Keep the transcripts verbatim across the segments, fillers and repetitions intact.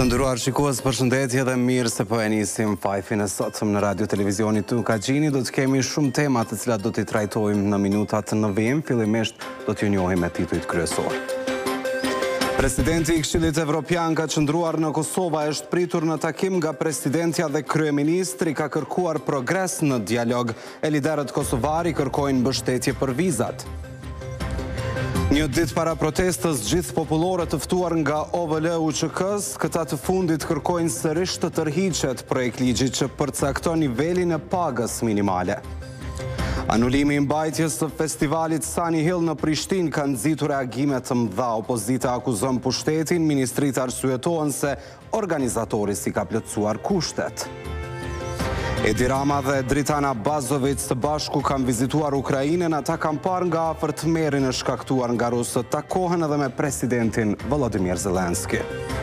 Të nderuar shikues, përshëndetje dhe mirë se po e nisim fajfin e sotëm në radio televizionit Tukagjini. Do të kemi shumë tema të cilat do t'i trajtojmë në minutat në vim. Fillimisht do t'ju njohim me titujt kryesor. Presidenti i Këshillit Evropian ka qëndruar në Kosova, është pritur në takim nga presidentja dhe kryeministri, ka kërkuar progres në dialog. E liderët kosovari kërkojnë mbështetje për vizat. Një ditë para protestës gjithë popullore të ftuar nga O V L U Q K-s, këta të fundit kërkojnë sërish të tërhiqet projekt ligji që përcakton nivelin e pagës minimale. Anulimi i mbajtjes së festivalit Sunny Hill në Prishtinë ka nxitur reagime të mëdha. Opozita akuzon pushtetin, ministrit arsyetohen se organizatori si ka plotësuar kushtet. Edi Rama dhe Dritana Bazovic së bashku kanë vizituar Ukrainën, ata kanë parë nga afër tmerrin e shkaktuar nga rusët, takohen edhe me presidentin Volodymyr Zelensky.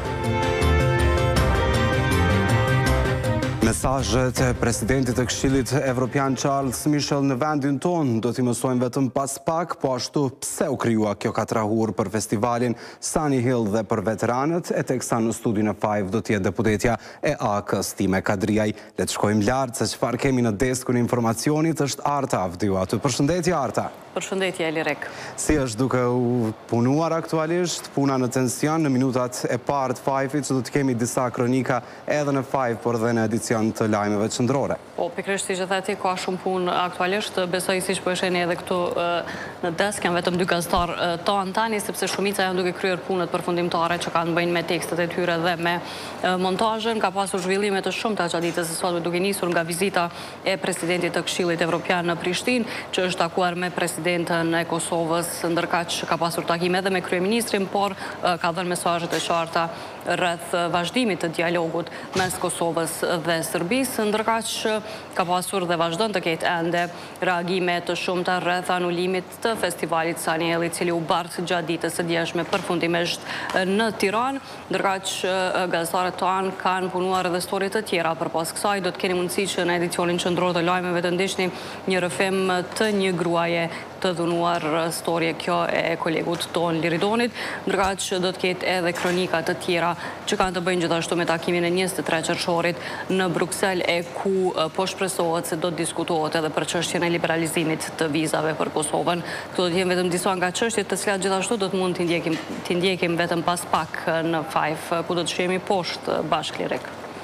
Mesazhet e presidentit të Këshillit Evropian Charles Michel në vendin ton do t'i mësojmë vetëm pas pak, po ashtu pse u krijua kjo katrahur për festivalin Sunny Hill dhe për veteranët, e teksa në studion e five do t'jetë deputetja e A K-s Time Kadriaj. Le të shkojmë lart se çfarë kemi në deskun e informacionit. Është Arta Avdiu aty. Përshëndetje Arta. Përshëndetje Elirek. Si është duke u punuar aktualisht, puna në tension në minutat e parë të Five-it, që do të kemi disa kronika edhe në Five, por dhe në edicion të lajmeve qendrore. Po, pikërisht si që thati, ka shumë punë aktualisht, besoj si që po e sheni edhe këtu në desk, janë vetëm dy gazetar të antani, sepse shumica janë duke kryer punët përfundimtare që kanë bëjnë me tekstet e tyre dhe me montazhin. Ka pasur zhvillime të shumta gjatë ditës së sotme, duke nisur nga vizita e presidentit të Këshillit Evropian në Prishtinë, që është takuar me presidentën e Kosovës, ndërkaq ka pasur takime edhe me kryeministrin, por ka dhënë mesazhe të qarta rreth vazhdimit të dialogut mes Kosovës dhe Serbisë, ndërkaq ka pasur dhe vazhdon të ketë ende reagime të shumta rreth anulimit të festivalit Sunny Hill, i cili u bart gjatë ditës së djeshme përfundimisht në Tiranë, ndërkaq gazetarët tanë kanë punuar edhe story të tjera përpas kësaj. Do të keni mundësi që në edicionin qendror të lajmeve të ndiqni një rrëfim të një gruaje të dhunuar, storje kjo e kolegut ton Liridonit, ndërkaq do të ketë edhe kronika të tjera që kanë të bëjnë gjithashtu me takimin e njëzet e tre qershorit në Bruksel, e ku po shpresohet se do të diskutohet edhe për çështjen e liberalizimit të vizave për Kosovën. Këto do të jenë vetëm disa nga çështjet të cilat gjithashtu do të mund t'i ndjekim, t'i ndjekim vetëm pas pak në Five, ku do të shihemi poshtë bashkë Lirek.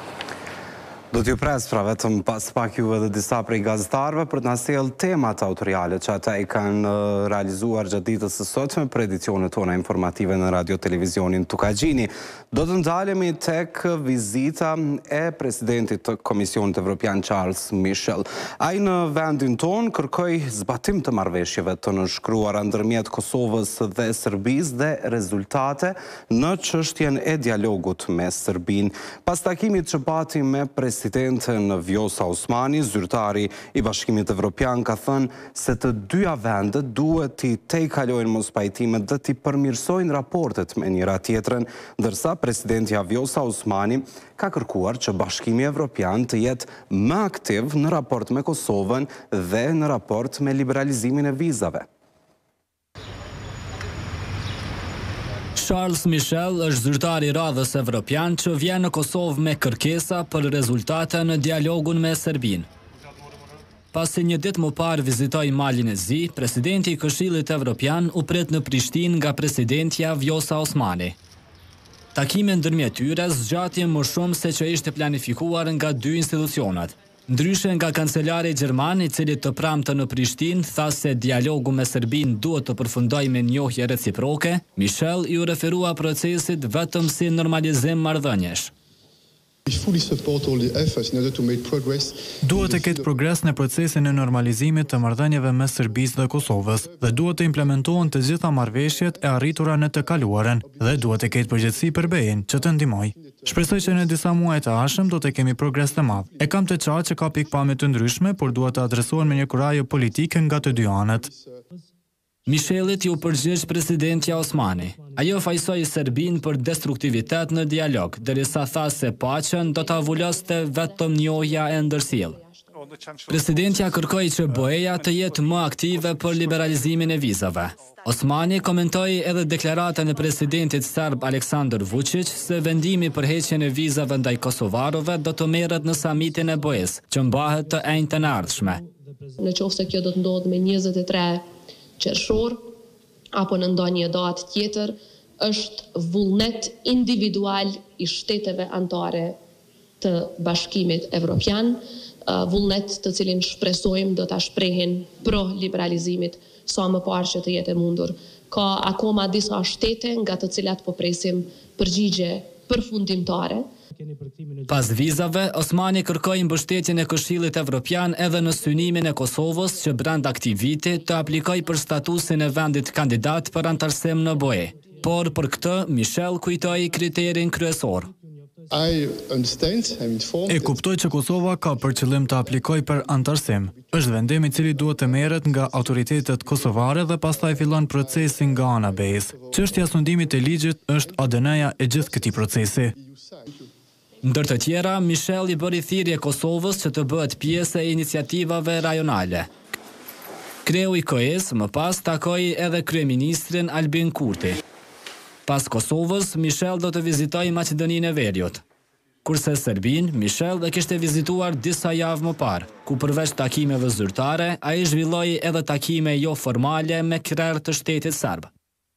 Do t'ju pres pra vetëm pas pak ju edhe disa prej gazetarëve për të na sjellë temat autoriale që ata i kanë realizuar gjatë ditës së sotme për edicionet tona informative në radio televizionin Tukagjini. Do të ndalemi tek vizita e presidentit të Komisionit Evropian Charles Michel. Ai në vendin ton kërkoi zbatim të marrëveshjeve të nënshkruara ndërmjet Kosovës dhe Serbisë dhe rezultate në çështjen e dialogut me Serbinë. Pas takimit që pati me presidentën Vjosa Osmani, zyrtari i Bashkimit Evropian ka thënë se të dyja vendet duhet t'i tejkalojnë mospajtimet dhe t'i përmirësojnë raportet me njëra tjetrën, ndërsa presidentja Vjosa Osmani ka kërkuar që Bashkimi Evropian të jetë më aktiv në raport me Kosovën dhe në raport me liberalizimin e vizave. Charles Michel është zyrtari i radhës evropian që vjen në Kosovë me kërkesa për rezultate në dialogun me Serbinë. Pasi një ditë më parë vizitoi Malin e Zi, presidenti i Këshillit Evropian u pret në Prishtinë nga presidentja Vjosa Osmani. Takimi ndërmjet tyre zgjati më shumë se që ishte planifikuar nga dy institucionet. Ndryshe nga kancelari gjerman, i cili të pramte në Prishtinë tha se dialogu me Serbinë duhet të përfundojë me njohje reciproke, Michel i u referua procesit vetëm si normalizim marrëdhëniesh. Duhet të ketë progres në procesin e normalizimit të marrëdhënieve mes Serbisë dhe Kosovës dhe duhet të implementohen të gjitha marrëveshjet e arritura në të kaluaren dhe duhet të ketë përgjegjësi për B E-n që të ndihmojë. Shpresoj që në disa muaj të ardhshëm do të kemi progres të madh. E kam të qartë që ka pikpamje të ndryshme, por duhet të adresohen me një kuraje politike nga të dy anët. Michelit ju përgjigj presidentja Osmani. Ajo fajsoi Serbinë për destruktivitet në dialog, derisa tha se paqen do ta avuloste vetëm njohja e ndërsjellë. Presidentja kërkoi që BE-ja të jetë më aktive për liberalizimin e vizave. Osmani komentoi edhe deklaratën e presidentit serb Aleksandar Vučić se vendimi për heqjen e vizave ndaj kosovarëve do të merret në samitin e B E-s, që mbahet të enjtën e ardhshme. Në qoftë se kjo do të ndodhë me njëzet e tre qershor apo në ndonjë datë tjetër, është vullnet individual i shteteve anëtare të Bashkimit Evropian, vullnet të cilin shpresojmë do ta shprehin pro liberalizimit sa më parë që të jetë e mundur. Ka akoma disa shtete nga të cilat po presim përgjigje përfundimtare. Pas vizave, Osmani kërkoi mbështetjen e Këshillit Evropian edhe në synimin e Kosovës që brenda këtij viti të aplikojë për statusin e vendit kandidat për antarësim në B E. Por për këtë, Michel kujtoi kriterin kryesor. E kuptoj që Kosova ka për qëllim të aplikoj për antarësim. Është vendim i cili duhet të merret nga autoritetet kosovare dhe pastaj fillon procesi nga ana B E-s. Çështja e sundimit të ligjit është A D N-ja e gjithë këtij procesi. Ndër të tjera, Michel i bëri thirrje Kosovës që të bëhet pjesë e iniciativave rajonale. Kreu i K E S më pas takoi edhe kryeministrin Albin Kurti. Pas Kosovës, Michel do të vizitojë Maqedoninë e Veriut. Kurse Serbin, Michel e kishte vizituar disa javë më parë, ku përveç takimeve zyrtare, ai zhvilloi edhe takime jo formale me krerë të shtetit serb.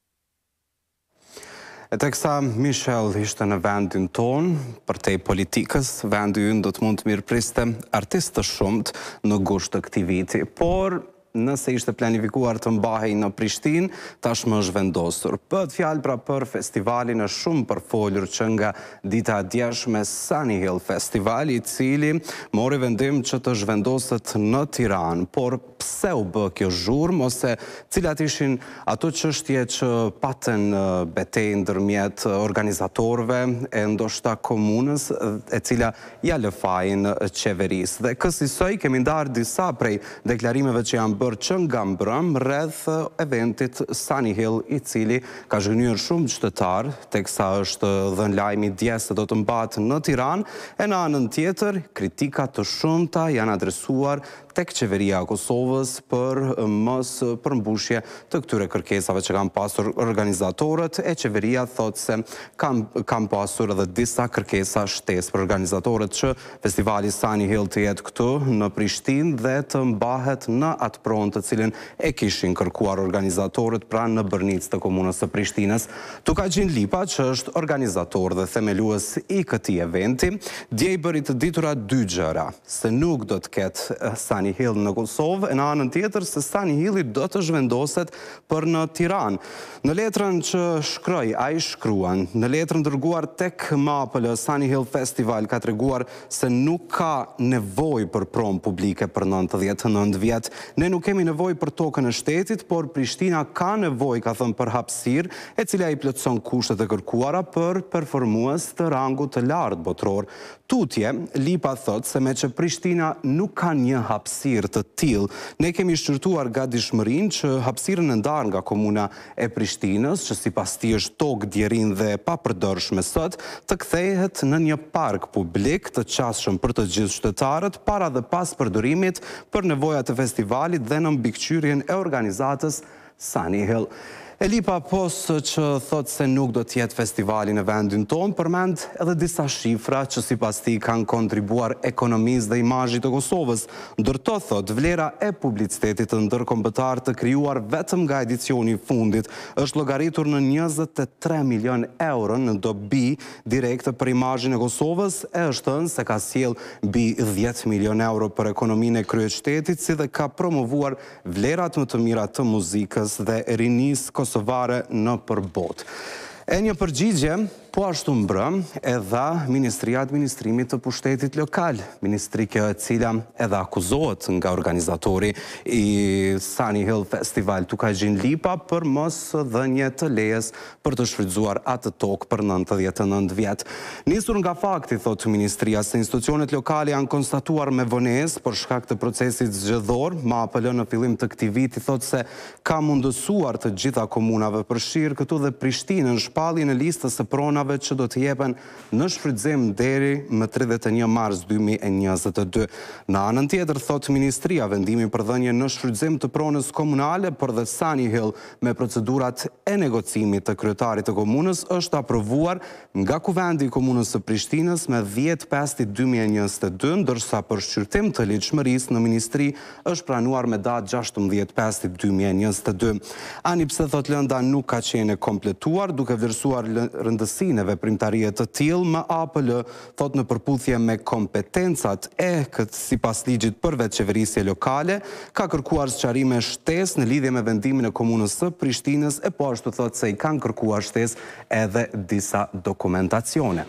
E teksa Michel ishte në vendin ton, përtej politikës, vendi ynë do të mund të mirëpriste artistë të shumët në gusht të këtij viti, por nëse ishte planifikuar të mbahej në Prishtinë, tashmë është vendosur. Bëhet fjalë pra për festivalin e shumë përfolur që nga dita e djeshme Sunny Hill Festival, i cili mori vendim që të zhvendoset në Tiranë. Por pse u bë kjo zhurmë, ose cilat ishin ato çështje që patën betejë ndërmjet organizatorëve e ndoshta komunës, e cila ja lë fajin qeverisë. Dhe kësaj kemi ndarë disa prej deklarimeve që janë bërë që nga mbrëm rreth eventit Sunny Hill, i cili ka zhgënjur shumë qytetar, teksa është dhënë lajmi dje se do të mbahet në Tiranë, e në anën tjetër, kritika të shumta janë adresuar tek qeveria e Kosovës për mos përmbushje të këtyre kërkesave që kanë pasur organizatorët, e qeveria thotë se kanë kanë pasur edhe disa kërkesa shtesë për organizatorët që festivali Sunny Hill të jetë këtu në Prishtinë dhe të mbahet në atë pronë të cilin e kishin kërkuar organizatorët pra në Bërnicë të komunës së Prishtinës. Tukaqin Lipa, që është organizator dhe themelues i këtij eventi, dje i bëri të ditura dy gjëra, se nuk do të ketë Sunny Hill në Kosovë, e në anën tjetër se Sunny Hilli do të zhvendoset për në Tiranë. Në letrën që shkroi, ai shkruan, në letrën dërguar tek M A P L, Sunny Hill Festival ka treguar se nuk ka nevojë për promë publike për nëntëdhjetë e nëntë vjet. Ne nuk kemi nevojë për tokën e shtetit, por Prishtina ka nevojë, ka thënë, për hapësirë, e cila i plotëson kushtet e kërkuara për performues të rangut të lartë botror. Tutje, Lipa thot se me që Prishtina nuk ka një hapësirë të tillë, ne kemi shqyrtuar gatishmërinë që hapësirën e ndarë nga komuna e Prishtinës, që sipas tij është tokë djerin dhe papërdorshme sot, të kthehet në një park publik të qasshëm për të gjithë qytetarët, para dhe pas përdorimit për nevojat e festivalit dhe në mbikëqyrjen e organizatës Sunny Hill. Lipa, pos që thot se nuk do t'jetë festivali në vendin tonë, përmend edhe disa shifra që sipas tij kanë kontribuar ekonomisë dhe imazhit të Kosovës. Ndërto thot, vlera e publicitetit të ndërkombëtar të krijuar vetëm nga edicioni i fundit është llogaritur në njëzet e tre milion euro në dobi direkte për imazhin e Kosovës, e është thënë se ka sjell mbi dhjetë milion euro për ekonominë e kryeqytetit, si dhe ka promovuar vlerat më të mira të muzikës dhe rinisë kosovare në përbot. E një përgjigje, po ashtu mbrëm, edhe Ministria e Administrimit të Pushtetit Lokal, ministri kjo e cila edhe akuzohet nga organizatori i Sunny Hill Festival Tukaqin Lipa për mos dhënje të lejes për të shfrytzuar atë tokë për nëntëdhjetë e nëntë vjet. Nisur nga fakti, thot Ministria, se institucionet lokale janë konstatuar me vonesë për shkak të procesit zgjedhor, M A P L në fillim të këtij viti thot se ka mundësuar të gjitha komunave përfshirë këtu dhe Prishtinën shpalli në listës së pronave punave që do të jepen në shfrytëzim deri më tridhjetë e një mars dy mijë e njëzet e dy. Në anën tjetër, thot Ministria, vendimi për dhënje në shfrytëzim të pronës komunale për dhe Sunny Hill me procedurat e negocimit të kryetarit të komunës është aprovuar nga Kuvendi i Komunës së Prishtinës me dhjetë pesë dy mijë e njëzet e dy, ndërsa për shqyrtim të ligjshmërisë në Ministri është pranuar me datë gjashtëmbëdhjetë pesë dy mijë e njëzet e dy. Ani pse thot lënda nuk ka qenë kompletuar, duke vlerësuar rëndësinë e veprimtarie të tillë, M A P L thot në përputhje me kompetencat e këtë sipas ligjit për vetëqeverisje lokale, ka kërkuar sqarime shtesë në lidhje me vendimin e Komunës së Prishtinës e po ashtu thot se i kanë kërkuar shtesë edhe disa dokumentacione.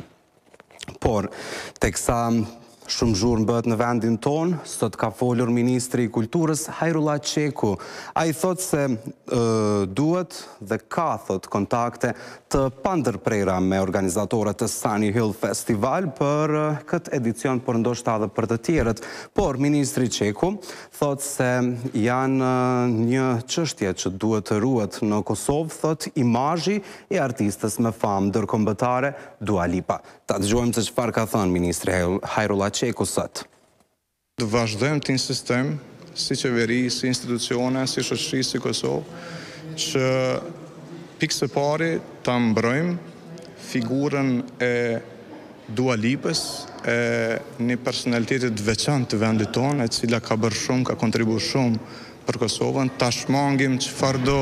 Por, teksa shumë zhurmë bëhet në vendin tonë, sot ka folur Ministri i Kulturës Hajrullah Qeku. A i thot se uh, duhet dhe ka thot kontakte të pandërprera me organizatorët të Sunny Hill Festival për uh, këtë edicion, por ndoshta edhe për të tjerët. Por Ministri Qeku thot se janë uh, një çështje që duhet të ruhet në Kosovë, thot imazhi i artistës me famë ndërkombëtare Dua Lipa. Ta dëgjojmë se çfarë ka thënë Ministri Hajrullah Qeku sot. Të vazhdojmë të insistojmë si qeveri, si institucione, si shoqëri, si Kosovë, që pikë së pari ta mbrojmë figurën e Dua Lipës, e një personalitetit veçantë të vendit tonë, e cila ka bërë shumë, ka kontribuar shumë për Kosovën, ta shmangim çfarëdo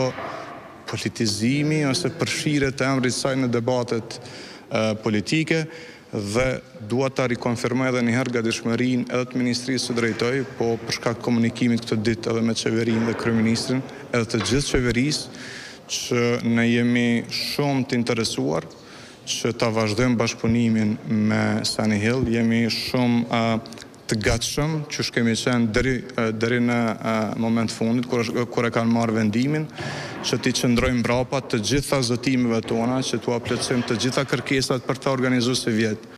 politizimi ose përfshirje të emrit saj në debatet uh, politike, dhe dua ta rikonfirmoj edhe një herë gatishmërinë edhe të Ministrisë së Drejtoj, po për shkak të komunikimit këtë ditë edhe me qeverinë dhe kryeministrin, edhe të gjithë qeverisë, që ne jemi shumë të interesuar që ta vazhdojmë bashkëpunimin me Sunny Hill, jemi shumë uh, të gatshëm që shkemi qenë deri, deri në uh, moment fundit, kur, kur e kanë marrë vendimin, që ti qëndrojmë mbrapa të gjitha zotimeve tona, që tu plotësojmë të gjitha kërkesat për të organizuar së vjetë.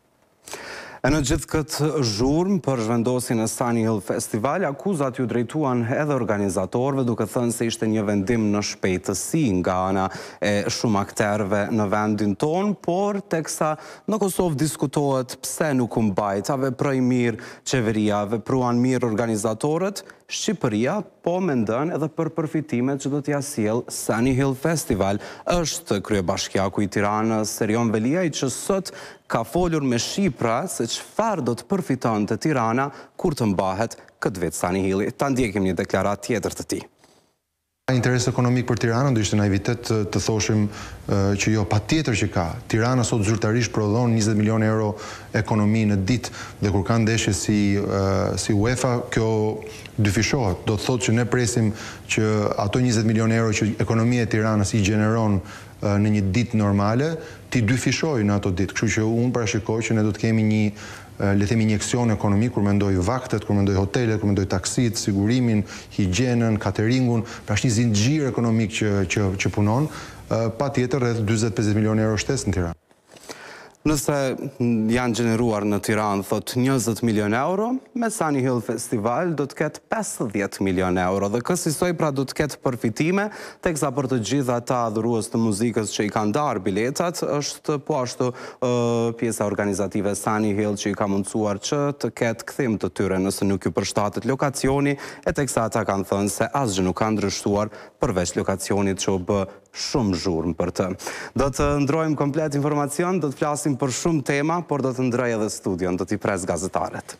E në gjithë këtë zhurmë për zhvendosin e Sunny Hill Festival, akuzat ju drejtuan edhe organizatorëve, duke thënë se ishte një vendim në shpejtësi nga ana e shumë akterëve në vendin tonë, por teksa në Kosovë diskutohet pse nuk u mbajt, a veproi mirë qeveria, vepruan mirë organizatorët, Shqipëria po mendon edhe për përfitimet që do t'ja sjell Sunny Hill Festival. Është kryebashkiaku i Tiranës Serion Veliaj që sot ka folur me shqipra se çfarë do të përfitonte Tirana kur të mbahet këtë vit Sunny Hilli. Ta ndjekim një deklaratë tjetër të tij. Interes ekonomik për Tiranën, do ishte naivitet të, të thoshim uh, që jo, pa tjetër që ka. Tirana sot zyrtarisht prodhon njëzet milion euro ekonomi në ditë, dhe kur ka ndeshje si, uh, si UEFA, kjo dyfishohet. Do të thotë që ne presim që ato njëzet milion euro që ekonomia e Tiranës i gjeneron uh, në një ditë normale, ti dyfishoj në ato ditë. Kështu që unë parashikoj që ne do të kemi një le themi injekcion ekonomik, kur mendoj vaktet, kur mendoj hotelet, kur mendoj taksit, sigurimin, higjienën, cateringun, pra është një zinxhir ekonomik që, që, që punon, pa tjetër rreth dyzet pesëdhjetë milionë euro shtesë në Tiranë. Nëse janë gjeneruar në Tiranë, thot njëzet milion euro, me Sunny Hill Festival do të ketë pesëdhjetë milion euro, dhe kësaj pra do të ketë përfitime, teksa për të gjitha ata adhurues të muzikës që i kanë ndarë biletat, është po ashtu uh, pjesa organizative Sunny Hill që i ka mundësuar që të ketë kthim të tyre nëse nuk ju përshtatet lokacioni, e teksa ata kanë thënë se asgjë nuk ka ndryshuar përveç lokacionit që u bë shumë zhurmë për të. Do të ndrojmë komplet informacion, do të flasim për shumë tema, por do të ndroj edhe studion, do t'i pres gazetarët.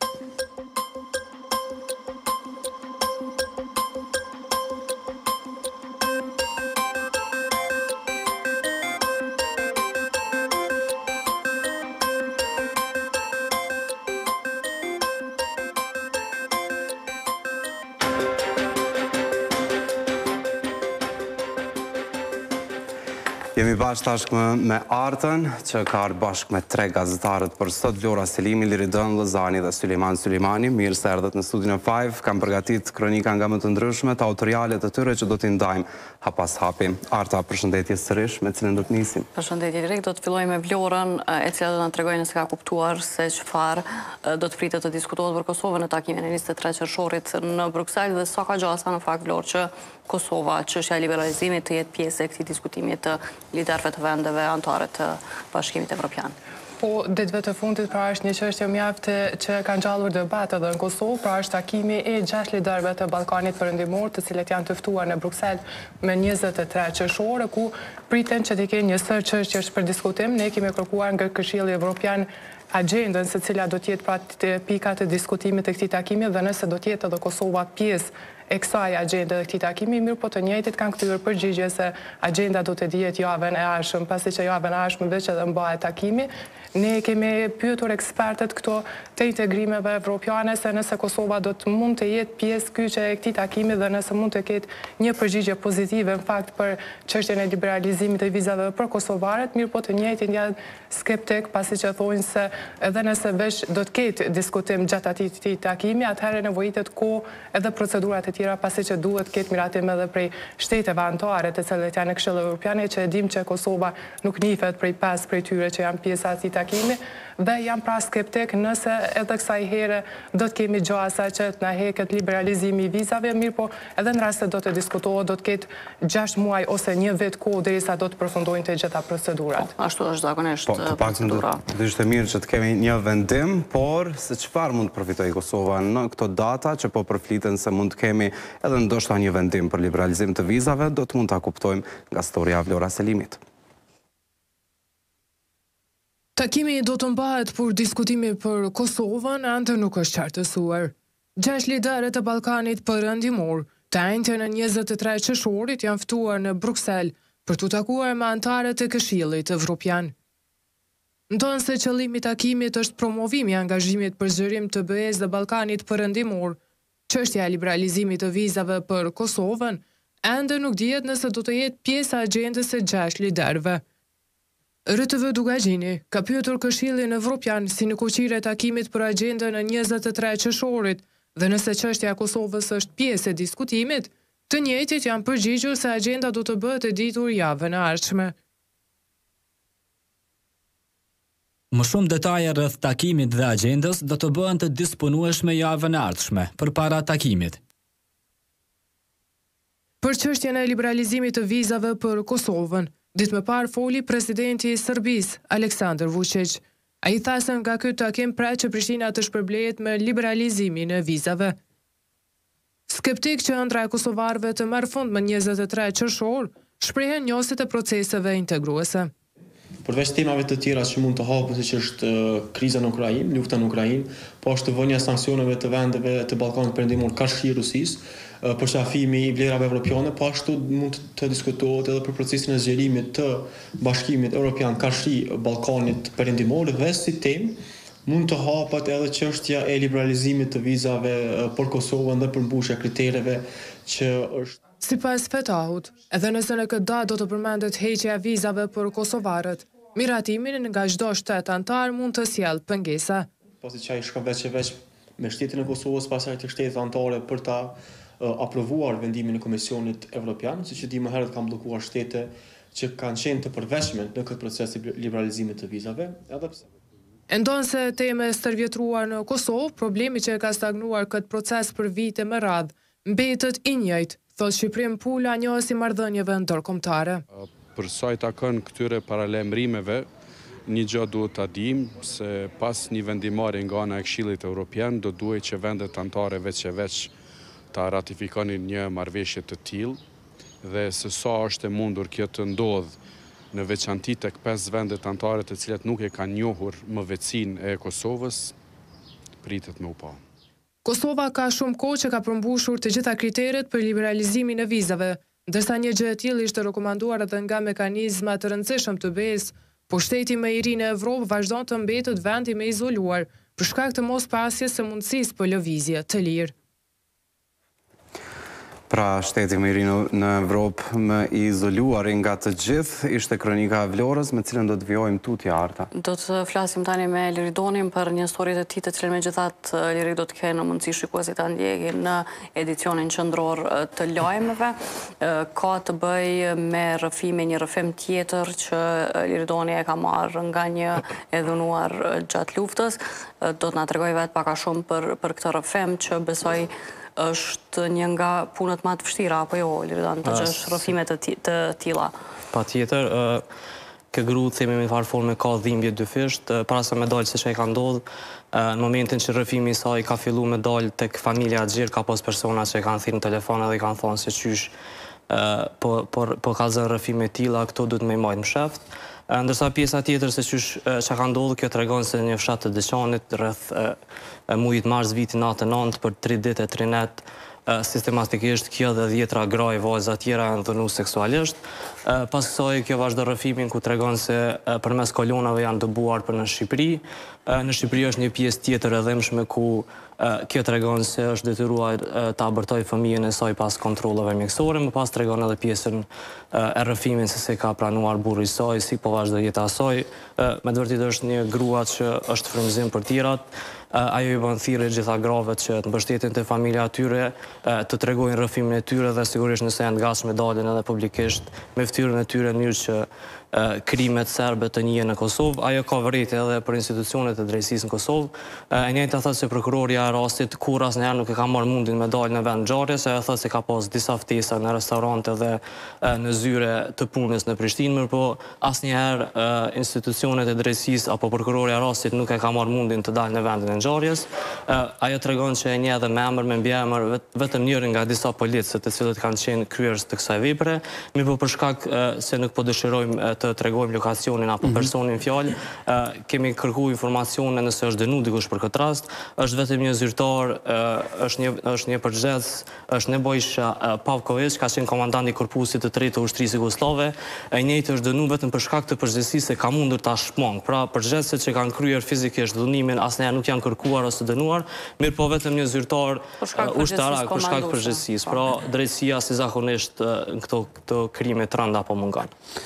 Jemi bashkë tashkë me Artën, që ka ardhur bashkë me tre gazetarët për sot, Vlora Selimi, Liridën Lëzani dhe Sulejman Sulejmani. Mirë se erdhët në studion e Five, kam përgatit kronika nga më të ndryshme, të autorialet të tyre që do t'i ndajmë hapas hapi. Arta, përshëndetje sërish, me cilën do të nisim? Përshëndetje direkt, do të filloj me Vlorën, e cila do na tregojë nëse ka kuptuar se çfarë do të pritet të diskutohet për Kosovën në takimin e njëzet e tre qershorit në Bruksel, dhe sa ka gjasa në fakt Vlorë që Kosova, çështja e liberalizimit të jetë pjesë e këtij diskutimi të liderëve të vendeve anëtare të Bashkimit Evropian. Po, ditëve të fundit, pra është një çështje mjaftë që kanë gjallur debat edhe në Kosovë, pra është takimi e gjashtë liderëve të Ballkanit Perëndimor, të cilët janë të ftuar në Bruksel me njëzet e tre qershore, ku priten që të kenë një sër çështjesh për diskutim. Ne kemi kërkuar nga Këshilli Evropian agendën se cila do të jetë pra pikat e diskutimit të këtij takimi dhe nëse do të jetë edhe Kosova pjesë e kësaj agende dhe këtij takimi, mirë po të njëjtit kanë kthyer përgjigje se agenda do të dihet javën e ardhshme, pasi që javën e ardhshme veç edhe mbahet takimi. Ne kemi pyetur ekspertët këto të integrimeve evropiane se nëse Kosova do të mund të jetë pjesë kyçe e këtij takimi dhe nëse mund të ketë një përgjigje pozitive në fakt për çështjen e liberalizimit të vizave për kosovarët, mirë po të njëjtin janë skeptik pasi që thonë se edhe nëse veç do të ketë diskutim gjatë atij takimi, atëherë nevojitet kohë edhe procedurat e tjera pasi që duhet ketë miratim edhe prej shteteve anëtare të cilët janë në Këshillin Evropian, që e dim që Kosova nuk njihet prej pesë prej tyre që janë pjesa e atij takimi dhe jam pra skeptik nëse edhe kësaj here do të kemi gjasa që të na heket liberalizimi i vizave, mirë po edhe në rast se do të diskutohet do të ketë gjashtë muaj ose një vit kohë derisa do të përfundojnë të gjitha procedurat. Po, ashtu është zakonisht po, të procedura. Do ishte mirë që të kemi një vendim, por se çfarë mund të përfitojë Kosova në këto data që po përfliten se mund të kemi edhe ndoshta një vendim për liberalizim të vizave, do të mund ta kuptojmë nga storia e Vlora Selimit. Takimi do të mbahet për diskutimi për Kosovën, ante nuk është qartësuar. Gjashtë liderët e Ballkanit Perëndimor, të enjtë në njëzet e tre qershorit janë ftuar në Bruksel për të takuar me anëtarët e Këshillit Evropian. Ndonë se qëllimi i takimit është promovimi i angazhimit për zgjerim të B E-s dhe Ballkanit Perëndimor, çështja e liberalizimit të vizave për Kosovën, ende nuk dihet nëse do të jetë pjesë e agjendës së gjashtë liderëve. R T V Dugagjini ka pyetur Këshillin Evropian si në kuqire e takimit për agjendën e njëzet e tre qershorit dhe nëse çështja e Kosovës është pjesë e diskutimit, të njëjtit janë përgjigjur se agjenda do të bëhet e ditur javën e ardhshme. Më shumë detaje rreth takimit dhe agjendës do të bëhen të disponueshme javën e ardhshme, përpara takimit. Për çështjen e liberalizimit të vizave për Kosovën, ditë më parë foli presidenti i Serbisë, Aleksandar Vučić. Ai tha se nga ky takim pret që Prishtina të shpërblehet me liberalizimin e vizave. Skeptik që ëndra e kosovarëve të marrë fund me njëzet e tre qershor, shprehen njohësit e proceseve integruese. Përveç temave të tjera që mund të hapen, siç është kriza në Ukrainë, lufta në Ukrainë, po ashtu vënia e sanksioneve të vendeve të Ballkanit Perëndimor karshi Rusisë, përqafimi i vlerave evropiane, po ashtu mund të diskutohet edhe për procesin e zgjerimit të Bashkimit Evropian karshi Ballkanit Perëndimor dhe si temë mund të hapet edhe çështja e liberalizimit të vizave për Kosovën dhe përmbushja kritereve që është. Sipas Fetahut, edhe nëse në këtë datë do të përmendet heqja e vizave për kosovarët, miratimin nga çdo shtet antar mund të sjellë pengesa. Pasi që ai shkon veç e veç me shtetin e Kosovës, pastaj të shtetit anëtare për ta aprovuar vendimin e Komisionit Evropian, siç e di më herët kanë bllokuar shtete që kanë qenë të përveçme në këtë proces të liberalizimit të vizave, edhe pse. Ndonë se teme stërvjetruar në Kosovë, problemi që ka stagnuar këtë proces për vite me radhë, mbetet i njëjtë, thot Shqiprim Pula, njësi marrëdhënieve ndërkombëtare. Për sa i takon këtyre paralajmërimeve, një gjë duhet ta dimë se pas një vendimmarrje nga ana e Këshillit Evropian, do duhet që vendet anëtare veç e veç ta ratifikonin një marrëveshje të tillë dhe se sa është e mundur kjo të ndodhë në veçanti tek pesë vendet anëtare të cilat nuk e kanë njohur mëvecin e Kosovës, pritet me u pa. Kosova ka shumë kohë që ka përmbushur të gjitha kriteret për liberalizimin e vizave, ndërsa një gjë e tillë ishte rekomanduar edhe nga mekanizma të rëndësishëm të B E-s, por shteti më i ri në Evropë vazhdon të mbetet vendi më izoluar për shkak të mospasjes së mundësisë për lëvizje të lirë. Pra shteti më i ri në Evropë më i izoluar nga të gjithë ishte kronika e Vlorës me cilën do të vijojmë tutje Arta. Do të flasim tani me Liridonin për një histori të tij të cilën megjithatë Liri do të kenë mundësi shikuesit ta ndjekin në edicionin qendror të lajmeve. Ka të bëjë me rrëfimin, një rrëfim tjetër që Liridoni e ka marrë nga një e dhunuar gjatë luftës. Do të na tregoj vetë pak a shumë për për këtë rrëfim që besoj është një nga punët më të vështira apo jo, Liridon, të gjesh rrëfime të tilla. Pa tjetër, kë gru themi me farë forme ka dhimbje dyfisht, para sa me dalë se që i ka ndodhë, në momentin që rrëfimi i saj ka fillu me dalë tek familja Xhir, ka pas persona që i kanë thirrë në telefon edhe i kanë thonë se qysh po, po, po ka zënë rrëfime tilla, këto duhet me i majtë më sheft. Ndërsa pjesa tjetër se qysh që ka ndodhë, kjo tregon se një fshat të Deçanit rreth mujit mars vitin nëntëdhjetë e nëntë për tri ditë e tri netë, sistematikisht kjo dhe dhjetra graj vajza tjera janë dhënu seksualisht. Pas kësaj kjo vazhdo rrëfimin ku tregon se përmes kolonave janë dëbuar për në Shqipëri. Në Shqipëri është një pjesë tjetër e dhëmshme ku kjo tregon se është detyruar ta abortoj fëmijën e saj pas kontrollave mjekësore, më pas tregon edhe pjesën e rrëfimin se se ka pranuar burri i saj, si po vazhdo jeta e saj. Me të vërtetë është një grua që është frymëzim për tjerat. Ajo i bën thirrje gjitha gravet që të mbështeten te familja atyre, të tregojnë rrëfimin e tyre dhe sigurisht nëse janë të gatshme dalin edhe publikisht me fytyrën e tyre në mënyrë që krimet serbe të njihen në Kosovë. Ajo ka vërejtë edhe për institucionet e drejtësisë në Kosovë. E njëjta thotë se prokuroria e rastit kur asnjëherë nuk e ka marrë mundin me dalë në vend ngjarjes, ajo thotë se ka pas disa ftesa në restorante dhe në zyre të punës në Prishtinë, mirë po asnjëherë institucionet e drejtësisë apo prokuroria e rastit nuk e ka marrë mundin të dalë në vendin e ngjarjes. Ajo tregon që e njeh edhe me emër, me mbiemër vetëm njërin nga disa policë të cilët kanë qenë kryerës të kësaj vepre, mirë po për shkak se nuk po dëshirojmë të tregojmë lokacionin apo personin fjalë, kemi kërkuar informacione nëse është dënuar dikush për këtë rast, është vetëm një zyrtar, është një është një përgjithës, është Nebojša Pavković, ka qenë komandant i korpusit të tretë të ushtrisë jugoslave, ai njëjtë është dënuar vetëm për shkak të përgjegjësisë se ka mundur ta shmang. Pra përgjegjësit që kanë kryer fizikisht dhunimin asnjëherë nuk janë kërkuar ose dënuar, mirë po vetëm një zyrtar ushtarak për shkak të përgjegjësisë. Pra drejtësia si zakonisht në këto këto krime të rënda po mungon.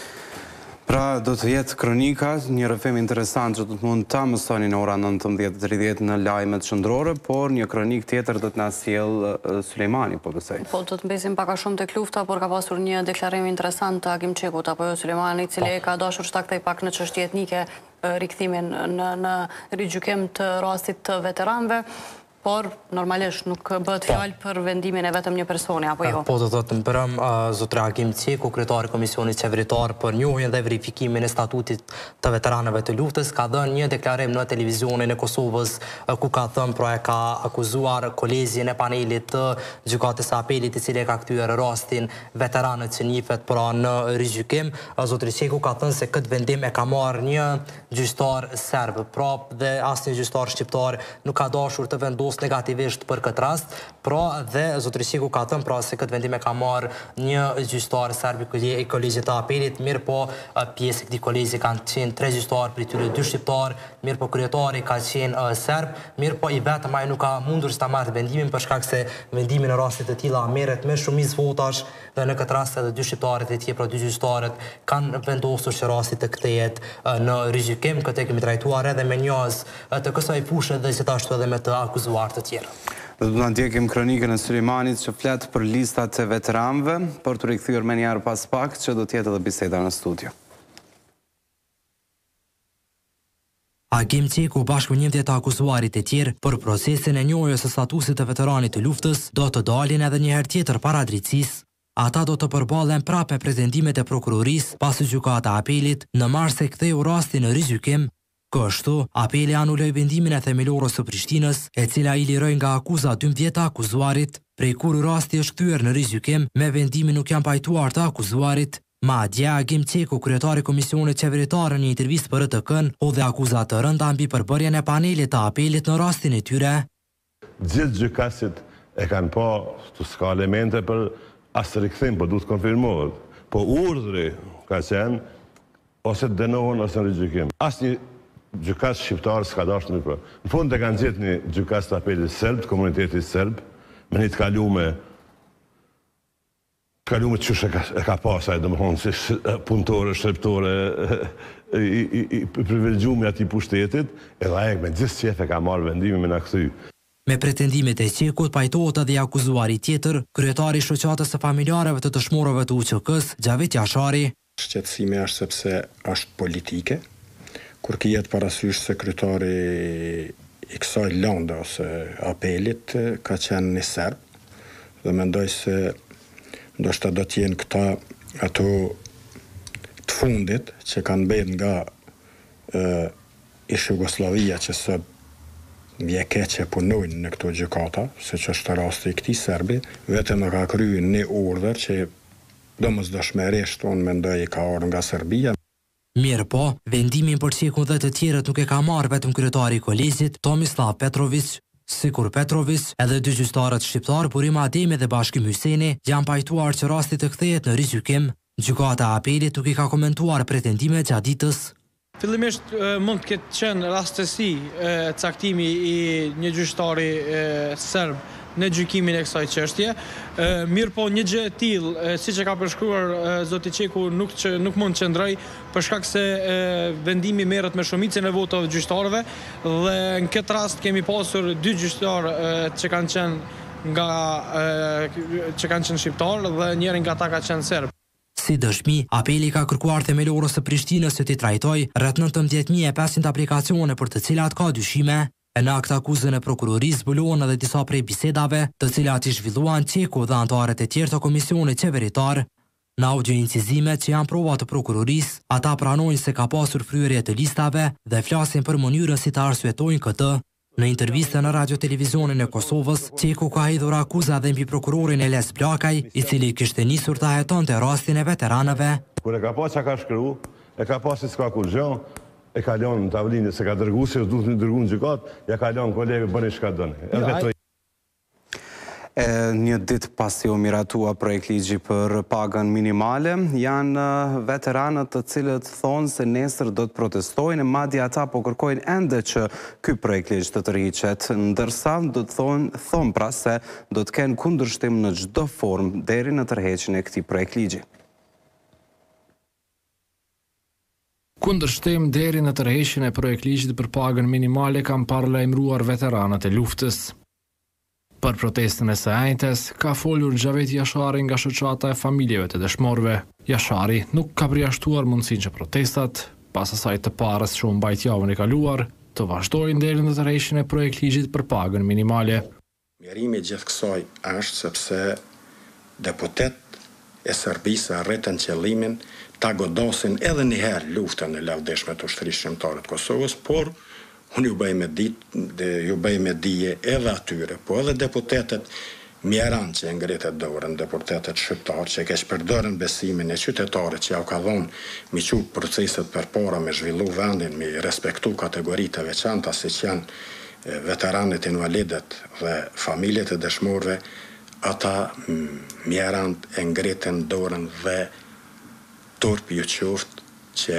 Pra, do të jetë kronika, një rrëfim interesant që do të mund ta mësoni në ora nëntëmbëdhjetë e tridhjetë në lajmet shëndrore, por një kronik tjetër do të na sjell Sulejmani, po besoj. Po, do të mbesim pak a shumë tek lufta, por ka pasur një deklarim interesant të Agim Çekut apo jo Sulejmani, i cili ka dashur shtaktej pak në çështje etnike, rikthimin në në rigjykim të rastit të veteranëve. Por, normalisht, nuk bëhet fjalë për vendimin e vetëm një personi, apo jo? Po, do të të mbërëm, zotë Agim Çeku, kryetari Komisionit Qeveritar për njohjen dhe verifikimin e statutit të veteranëve të luftës, ka dhënë një deklarim në televizionin e Kosovës, ku ka thënë, pra e ka akuzuar kolegjin e panelit të gjykatës së apelit, i cili ka kthyer rastin veteranët që njihet pra në rigjykim. Zotri Çeku ka thënë se këtë vendim e ka marrë një gjyqtar serb, pra dhe asnjë gjyqtar shqiptar nuk ka dashur të vendosë negativisht për këtë rast, pra dhe zotri Çeku ka thënë pra se këtë vendim e ka marrë një gjyqtar serb i kolegjit të apelit, mirë po pjesë e këtij kolegji kanë qenë tre gjyqtar, prej tyre dy shqiptar, mirë po kryetari ka qenë serb, mirë po i vetëm ai nuk ka mundur të marrë vendimin për shkak se vendimi në raste të tilla merret me shumicë votash dhe në këtë rast edhe dy shqiptarët e tjerë, pra dy gjyqtarët kanë vendosur që rasti të kthehet në rigjykim. Këtë kemi trajtuar edhe me njohës të kësaj fushë dhe gjithashtu edhe me të akuzuar të tjerë. Do të ndjekim kronikën e Sulejmanit që flet për listat e veteranëve, por të rikthyer më njëherë pas pak që do të jetë edhe biseda në studio. Agim Çeku bashkë me njëmëdhjetë të akuzuarit e tjerë për procesin e njohjes së statusit të veteranit të luftës do të dalin edhe një herë tjetër para drejtësisë. Ata do të përballen prapë pretendimet e prokurorisë pasi gjykata e apelit në mars e ktheu rastin në rigjykim. Kështu, apeli anuloi vendimin e themelorës së Prishtinës, e cila i liroi nga akuza dymbëdhjetë të akuzuarit, prej kur rasti është kthyer në rigjykim, me vendimin nuk janë pajtuar të akuzuarit. Madje Agim Çeku, kryetari Komisionit Qeveritar, në një intervistë për R T K-n, hodhi akuza të rënda mbi përbërjen e panelit të apelit në rastin e tyre. Gjithë gjykasit e kanë pa të s'ka elemente për asë rikthim, po duhet konfirmohet. Po urdhri ka qenë ose të dënohen ose në rigjykim. Asë një gjykas shqiptar s'ka dashur më. Në fund e kanë gjetur një gjykas të apelit serb, të komunitetit serb, me një të kalume kalume të qysh e ka pasaj, dhe më thonë, si punëtore, shqiptore, i privilegjumi ati pushtetit, edhe aje me gjithë qef e ka marrë vendimi me në këthy. Me pretendimet e Çekut pajtohet edhe akuzuari tjetër, kryetari i shoqatës së familjarëve të dëshmorëve të U Q K-s, Xhavit Jashari. Shqetësimi është sepse është politike, kur kijet parasysh se kryetari i kësaj lënde ose apelit ka qenë një serb, dhe mendoj se ndoshta do të jenë këta ato fundit që kanë bërë nga uh, ish Jugoslavia që sot mjeke që punojnë në këto gjykata, se që është rasti i këtij serbi, vetëm e ka kryer një urdhër që domosdoshmërisht unë mendoj i ka ardhur nga Serbia. Mirë po, vendimin për çekun dhe të tjerët nuk e ka marrë vetëm kryetari i kolegjit, Tomislav Petrović. Sikur Petrović, edhe dy gjyqtarët shqiptar, Burim Ademi dhe Bashkim Hyseni, janë pajtuar që rasti të kthehet në rigjykim. Gjykata e apelit nuk i ka komentuar pretendimet gjatë ditës. Fillimisht mund të ketë qenë rastësi caktimi i një gjyqtari serb në gjykimin e kësaj çështje. Mirë po, një gjë e tillë, siç e ka përshkruar zoti Çeku, nuk që, nuk mund të qëndroj për shkak se vendimi merret me shumicën e votave të gjyqtarëve dhe në këtë rast kemi pasur dy gjyqtarë që kanë qenë nga që kanë qenë shqiptar dhe njëri nga ata ka qenë serb. Si dëshmi, apeli ka kërkuar themelorës së Prishtinës që t'i trajtoj rreth nëntëmbëdhjetë mijë e pesëqind aplikacione për të cilat ka dyshime. Në akt akuzën e prokurorisë zbulohen edhe disa prej bisedave, të cilat i zhvilluan Çeku dhe anëtarët e tjerë të komisionit qeveritar. Në audio incizimet që janë prova të prokurorisë, ata pranojnë se ka pasur fryerje të listave dhe flasin për mënyrën si të arsyetojnë këtë. Në interviste në radio televizionin e Kosovës, Çeku ka hedhur akuza dhe mbi prokurorin Eles Blakaj, i cili kishte nisur ta hetonte rastin e veteranëve. Kur e ka pas çka ka shkruar, e ka pas se s'ka kur gjë, e ka lënë në tavolinë se ka dërguar se duhet të dërguar në gjykat, ja ka lënë kolegë bëni çka doni. Edhe E një ditë pasi u miratua projekt ligji për pagën minimale, janë veteranët të cilët thonë se nesër do të protestojnë, madje ata po kërkojnë ende që ky projekt ligj të tërhiqet, ndërsa do të thonë thonë pra se do të kenë kundërshtim në çdo formë deri në tërheqjen e këtij projekt ligji. Kundërshtim deri në tërheqjen e projekt ligjit për pagën minimale kanë paralajmëruar veteranët e luftës. Për protestën e së njëjtës ka folur Xhavet Jashari nga shoqata e familjeve të dëshmorëve. Jashari nuk ka përjashtuar mundësinë që protestat, pas asaj të parës që u mbajt javën e kaluar, të vazhdojnë deri në tërheqjen e projekt ligjit për pagën minimale. Mjerimi gjithë kësaj është sepse deputet e Serbisë arritën qëllimin ta godosin edhe një herë luftën e lavdeshme të ushtrisë shqiptare të Kosovës, por unë ju bëj me ditë, ju bëj me dije edhe atyre, po edhe deputetet mjeran që e ngritet dorën, deputetet shqiptarë që keq përdorën besimin e qytetarët që ja u ka dhonë mi qup proceset përpara me zhvillu vendin, mi respektu kategoritë e veçanta si që janë veteranët invalidet dhe familjet e dëshmorëve, ata mjeran e ngriten dorën dhe turp ju qoftë që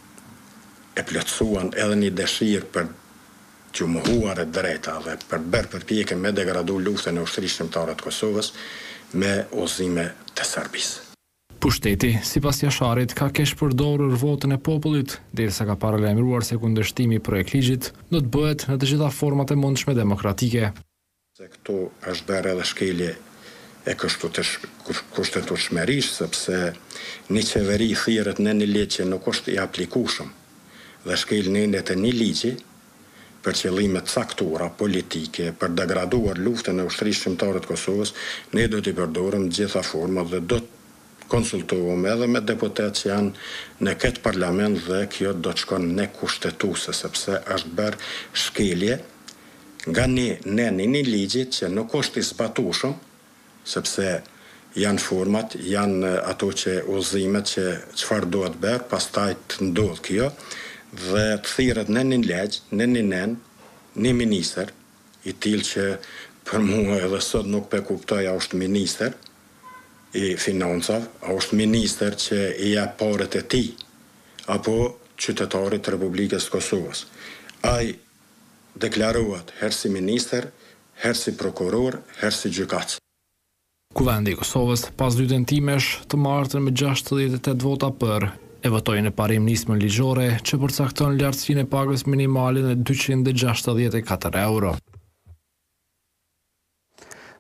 e plotësuan edhe një dëshirë për që mohuar e drejta dhe për bërë përpjekje me degradu luftën e ushtrisë shqiptare të Kosovës me udhëzime të Serbisë. Pushteti, sipas Jasharit, ka keq përdorur votën e popullit, derisa ka paralajmëruar se kundërshtimi i projekt ligjit do të bëhet në të gjitha format e mundshme demokratike. Se këtu është bërë edhe shkelje e kushtetueshmërisë, sepse një qeveri thirret në një ligj që nuk është i aplikueshëm dhe shkel nëndet e një ligji për qëllime të caktuara politike, për degraduar luftën e ushtrisë shqiptare të Kosovës, ne do t'i përdorim gjitha format dhe do të konsultohemi edhe me deputet që janë në këtë parlament dhe kjo do të shkon në kushtetuese, sepse është bërë shkelje nga një në një ligji që nuk është i zbatueshëm, sepse janë format, janë ato që udhëzimet që çfarë duhet bërë, pastaj të ndodh kjo dhe të thirret në një ligj, në një nen, një minister, i tillë që për mua edhe sot nuk pe kuptoj, a është minister i financave, a është minister që i jep parët e tij, apo qytetarit të Republikës Kosovës. Ai deklarohet herë si minister, herë si prokuror, herë si gjykatës. Kuvendi i Kosovës, pas dy tentimesh të martën me gjashtëdhjetë e tetë vota për, e votojnë në parim nismën ligjore që përcakton lartësinë e pagës minimale në dyqind e gjashtëdhjetë e katër euro.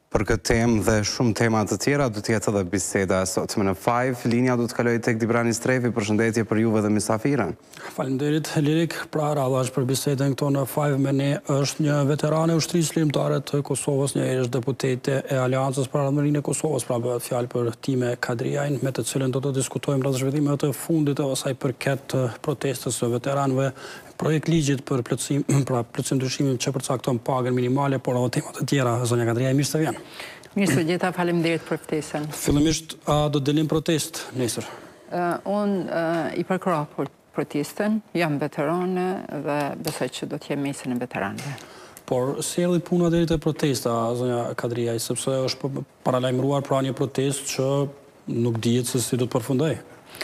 Për këtë temë dhe shumë tema të tjera, do t'jetë edhe biseda sot me në Five. Linja do t'kaloj tek Dibrani Strefi, përshëndetje për juve dhe mysafirën. Faleminderit, Lirik. Pra, radhash për bisedën këto në Five me ne është një veterane ushtrisë lirëtare të Kosovës, një herësh deputete e Aleancës për Ardhmërinë e Kosovës, pra bëhet fjalë për Time Kadriajin, me të cilën do të diskutojmë rreth zhvillimeve të fundit e asaj përket protestës së veteranëve, projekt ligjit për plotësim, pra plotësim ndryshimin që përcakton pagën minimale, por edhe tema të tjera. Zonja Kadriaj, mirë se vjen. Mirë se gjeta, faleminderit për ftesën. Fillimisht, a do dalim protest nesër? Unë i përkrah për protestën, jam veterane dhe besoj që do të jem mesën e veteranëve. Por si erdhi puna deri te protesta, zonja Kadriaj, sepse është paralajmëruar pra një protestë që nuk dihet se si do të përfundojë.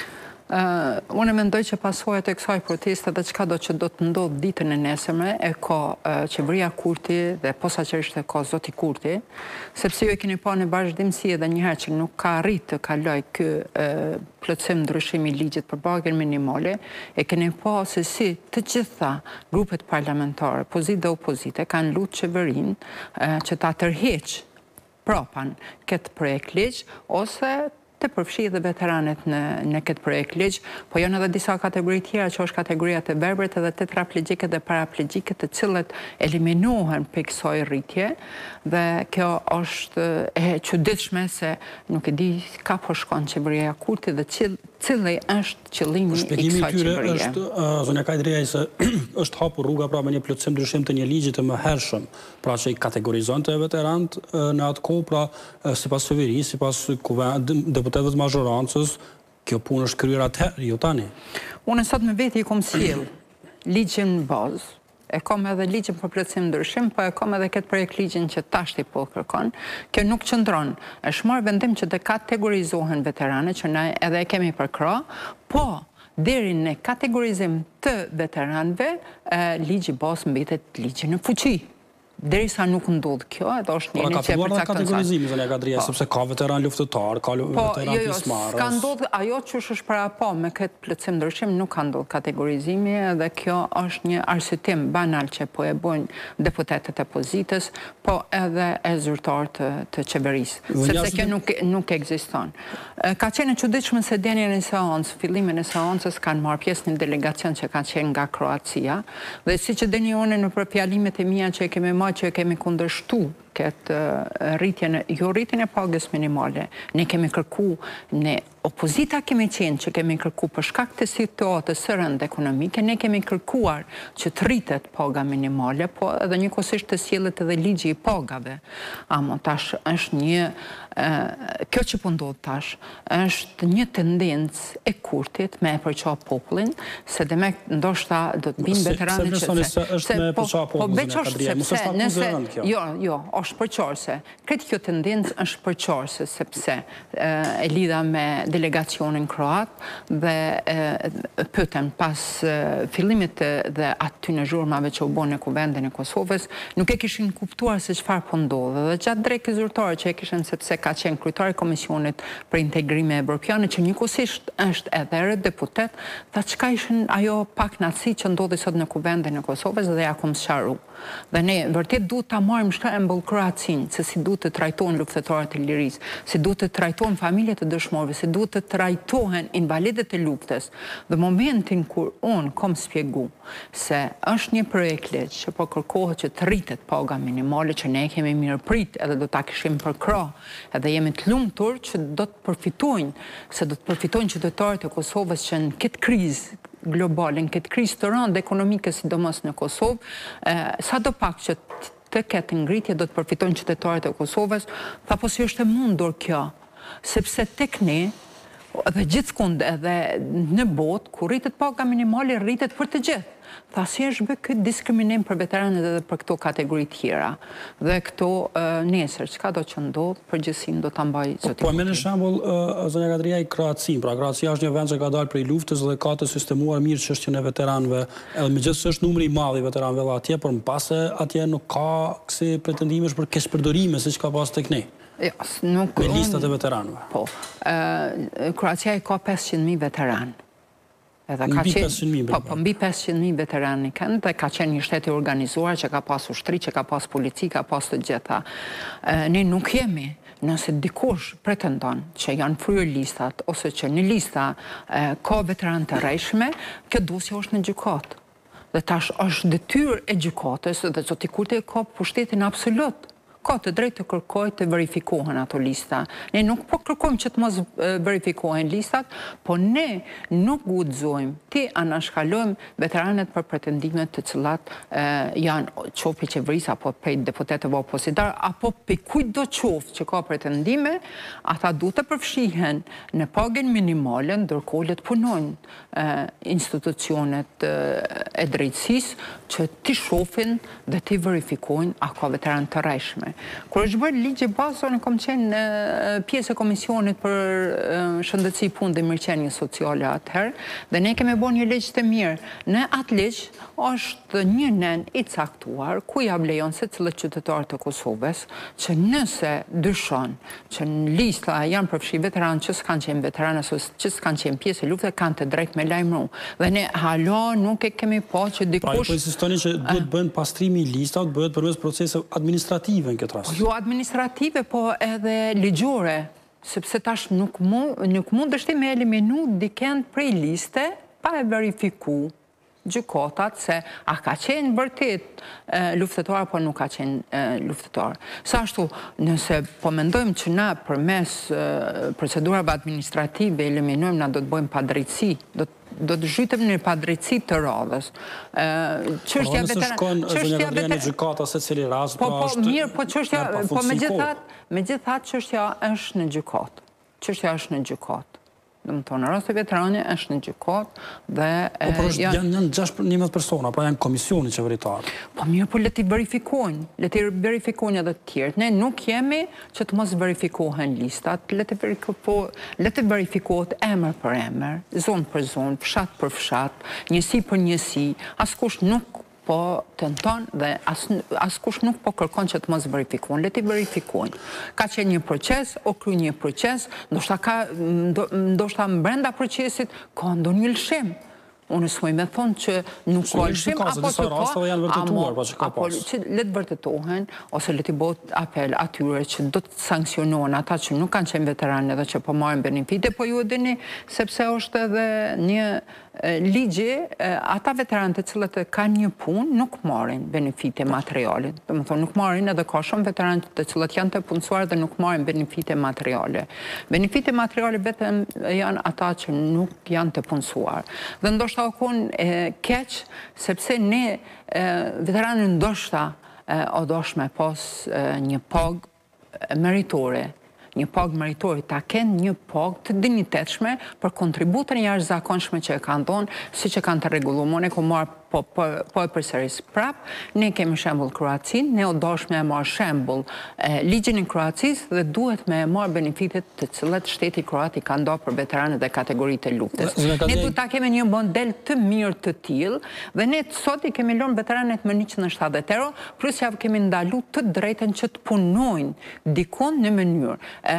Uh, unë mendoj që pasojat e kësaj proteste dhe çka do që do të ndodhë ditën e nesërme e ka uh, qeveria Kurti dhe posaçërisht e ka zoti Kurti, sepse ju e keni pa në vazhdimsi edhe njëherë që nuk ka arritë të kaloj ky uh, plotësim ndryshimi i ligjit për pagën minimale, e keni pa se si të gjitha grupet parlamentare, pozitë dhe opozite, kanë lutë qeverinë uh, që ta tërheq prapan këtë projekt ligj ose të përfshi dhe veteranet në, në këtë projekt ligj, po janë edhe disa kategori tjera që është kategoria të verbrit edhe tetraplegjike dhe paraplegjike të cilët eliminohen për kësaj rritje dhe kjo është e çuditshme se nuk e di ka po shkon qeveria Kurti dhe cil, cili është qëllimi i kësaj qeverie. Është, uh, zonja Kadriaj, se është hapur rruga pra me një plotësim ndryshim të një ligji të mëhershëm, pra që i kategorizonte veterant uh, në atë kohë, pra uh, sipas qeverisë, sipas deputetëve të mazhorancës, kjo punë është kryer atëherë, jo tani. Unë sot me veti i kom sjell ligjin në bazë, e kom edhe ligjin për plotësim ndryshim, po e kom edhe këtë projekt ligjin që tashti po kërkon. Kjo nuk qëndron. Është marrë vendim që të kategorizohen veteranet, që ne edhe e kemi përkrah, po deri në kategorizim të veteranëve, ligji bazë mbetet ligji në fuqi. Derisa nuk ndodh kjo, edhe është një që e përcakton. Ka filluar në kategorizimi, zonja Kadriaj, sepse ka veteran luftëtar, ka veteran pjesëmarrës. Po, jo, ka ndodh ajo që është para pa me këtë plotësim ndryshim, nuk ka ndodh kategorizimi dhe kjo është një arsyetim banal që po e bojnë deputetët e opozitës, po edhe e zyrtar të, të qeverisë, sepse kjo nuk nuk ekziston. Ka qenë e çuditshme se deni në seancë, fillimin e seancës kanë marrë pjesë një delegacion që ka qenë nga Kroacia dhe siç e deni unë në përfjalimet e mia që e kemi që kemi kundërshtu këtë rritjen, jo rritjen e pagës minimale. Ne kemi kërku, ne opozita kemi qenë që kemi kërku për shkak të situatës së rëndë ekonomike, ne kemi kërkuar që të rritet paga minimale, po edhe njëkohësisht të sjellet edhe ligji i pagave. Amo tash është një kjo që po ndodh tash është një tendencë e Kurtit me e përqa popullin, se dhe me ndoshta do të binë veteranet që se është me përqa popullin, sepse jo, jo, është përqarse. Këtë kjo tendencë është përqarse, sepse e lidha me delegacionin kroat dhe pyeten pas fillimit dhe aty në zhurmave që u bën në kuvendin e Kosovës, nuk e kishin kuptuar se çfarë po ndodhte. Dhe gjatë drekës zyrtare që e kishin, sepse ka qenë kryetari i Komisionit për Integrime Evropiane, që njëkohësisht është edhe deputet, tha çka ishin ajo pak naci që ndodhi sot në kuvendin e Kosovës dhe ja kom sqaru. Dhe ne vërtet duhet ta marrim shembull Kroacinë, se si duhet të trajtohen luftëtarët e lirisë, si duhet të trajtohen familjet e dëshmorëve, si duhet të trajtohen invalidët e luftës. Dhe momentin kur unë kom spjegu se është një projekt ligj që po kërkohet që të rritet paga minimale, që ne kemi mirëprit edhe do ta kishim përkrah, edhe jemi të lumtur që do të përfitojnë, se do të përfitojnë qytetarët e Kosovës që në këtë krizë globale, në këtë krizë të rëndë ekonomike, sidomos në Kosovë, sa do pak që të ketë ngritje do të përfitojnë qytetarët e Kosovës, pa po si është e mundur kjo, sepse tek ne dhe gjithkund edhe në botë, kur rritet paga minimale, rritet për të gjithë. Tha si është bë këtë diskriminim për veteranët edhe për këto kategori tjera. Dhe këto nesër, çka do që ndodh, përgjithësinë do ta mbaj zoti. Po me në shembull, zonja Kadriaj, Kroaci, pra Kroacia është një vend që ka dalë prej luftës dhe ka të sistemuar mirë çështjen e veteranëve, edhe megjithëse është numri i madh i veteranëve atje, por mbase atje nuk ka kësi pretendimesh për keqpërdorime siç ka pas tek ne. Jo, nuk me listat e veteranëve. Po. Kroacia i ka pesëqind mijë veteranë. Mbi pesëqind mijë. Po, mbi pesëqind mijë veteranë kanë dhe ka qenë një shtet i organizuar që ka pas ushtri, që ka pas polici, ka pas të gjitha. Ne nuk jemi, nëse dikush pretendon që janë fryrë listat, ose që një lista ka veteranë të rrejshme, kjo dosje është në gjykat. Dhe tash është detyrë e gjykatës dhe Zoti Kurti ka pushtetin absolut. Ka të drejtë të kërkoj të verifikohen ato lista. Ne nuk po kërkojmë që të mos verifikohen listat, po ne nuk guxojmë ti anashkalojmë veteranet për pretendimet të cilat janë qopi qeverisë apo pej deputetëve opozitar, apo pe kujtdo qoftë që ka pretendime, ata duhet të përfshihen në pagën minimale, ndërkohë le të punojnë institucionet e drejtësisë që ti shohin dhe ti verifikojnë a ka veteran të rrejshme. Kur është bërë ligji bazë, unë kam qenë pjesë e komisionit për shëndetësi, punë dhe mirëqenie sociale atëherë, dhe ne kemi bërë një ligj të mirë. Në atë ligj është një nen i caktuar ku ja blejon se cilët qytetarë të Kosovës që nëse dyshon që në lista janë përfshi veteranë që s'kanë qenë veteranë ose që s'kanë qenë pjesë e lufte, kanë të drejtë me lajmëru. Dhe ne hala nuk e kemi pa që dikush... Pra, po insistoni që duhet bëhen pastrimi i listat, bëhet përmes procese administrative në këtë rast. Jo administrative, po edhe ligjore, sepse tash nuk mund është me eliminu dikend prej liste pa e verifiku gjykatat se a ka qenë vërtet luftetar apo nuk ka qenë luftetar. Sa ashtu, nëse po mendojmë që na përmes procedurave administrative eliminojmë, na do të bëjmë padrejtësi, do të zhytëm në padrejtësi të radhës. Çështja veteran, çështja veteran në gjykata se cili rast po po mirë, po çështja, po megjithatë, megjithatë çështja është në gjykat. Çështja është në gjykat. Dhe më thonë, në rrasë të veterani është në gjykat dhe... Po, për është janë njëzet persona, pra janë komisioni qeveritar. Po mirë, po leti verifikojnë, leti verifikojnë edhe të tjertë. Ne nuk jemi që të mos verifikohen listat, leti verifikohet emër për emër, zonë për zonë, fshat për fshat, njësi për njësi, askush nuk po tenton dhe askush nuk po kërkon që të mos verifikojnë, le ti verifikojnë. Ka qenë një proces, o kry një proces, ndoshta brenda procesit ka ndonjë lëshim. Unë s'moj me thonë që nuk ka lëshim, apo që ka, apo që le të vërtetohen, ose le ti bot apel atyre që do të sankcionohen ata që nuk kanë qenë veteranë dhe që po marrin benefite, po ju e dini sepse është edhe një ligji, ata veteranët të cilët kanë një punë nuk marrin benefite materiale. Do të thonë nuk marrin, edhe ka shumë veteranët të cilët janë të punësuar dhe nuk marrin benefite materiale. Benefite materiale vetëm janë ata që nuk janë të punësuar. Dhe ndoshta u kon keq sepse ne veteranë ndoshta o dosh me pas një pagë meritore. Një pagë meritore, ta kenë një pagë të dinjitetshme për kontributën e jashtëzakonshme që e kanë dhënë, siç e kanë të rregulluar. Ne ku marr po po e përsëris prap, ne kemi shembull Kroacin, ne u dashme e marr shembull ligjin e Kroacisë dhe duhet me e marr benefitet të cilat shteti kroat i ka dhënë për veteranët e kategoritë e luftës. Ne duhet ta kemi një model të mirë të tillë dhe ne sot i kemi lënë veteranet me njëqind e shtatëdhjetë euro, plus ja kemi ndalu të drejtën që të punojnë dikon në mënyrë.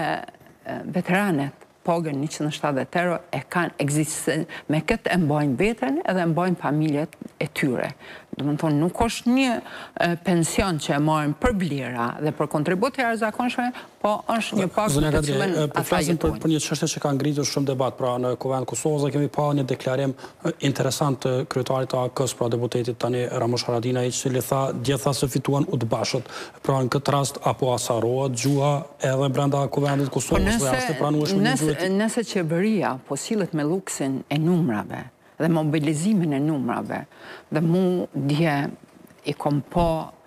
Veteranet pagën njëqind e shtatëdhjetë euro e kanë ekzistë, me këtë e mbajnë veten edhe e mbajnë familjet e tyre. Do të thonë, nuk është një pension që e marrin për vlera dhe për kontribut e jashtëzakonshme, po është një pagë të cilën ata jetojnë. Për një çështje që ka ngritur shumë debat, pra në Kuvend Kosovës kemi pa një deklarim interesant të kryetarit të A K-s, pra deputetit tani Ramush Haradinaj, i cili tha gjitha se fituan udhbashët. Pra në këtë rast apo asarohet gjuha edhe brenda Kuvendit Kosovës dhe ashtë pranueshme një gjuhë. Nëse qeveria po sillet me luksin e numrave dhe mobilizimin e numrave, dhe mu dje i kom po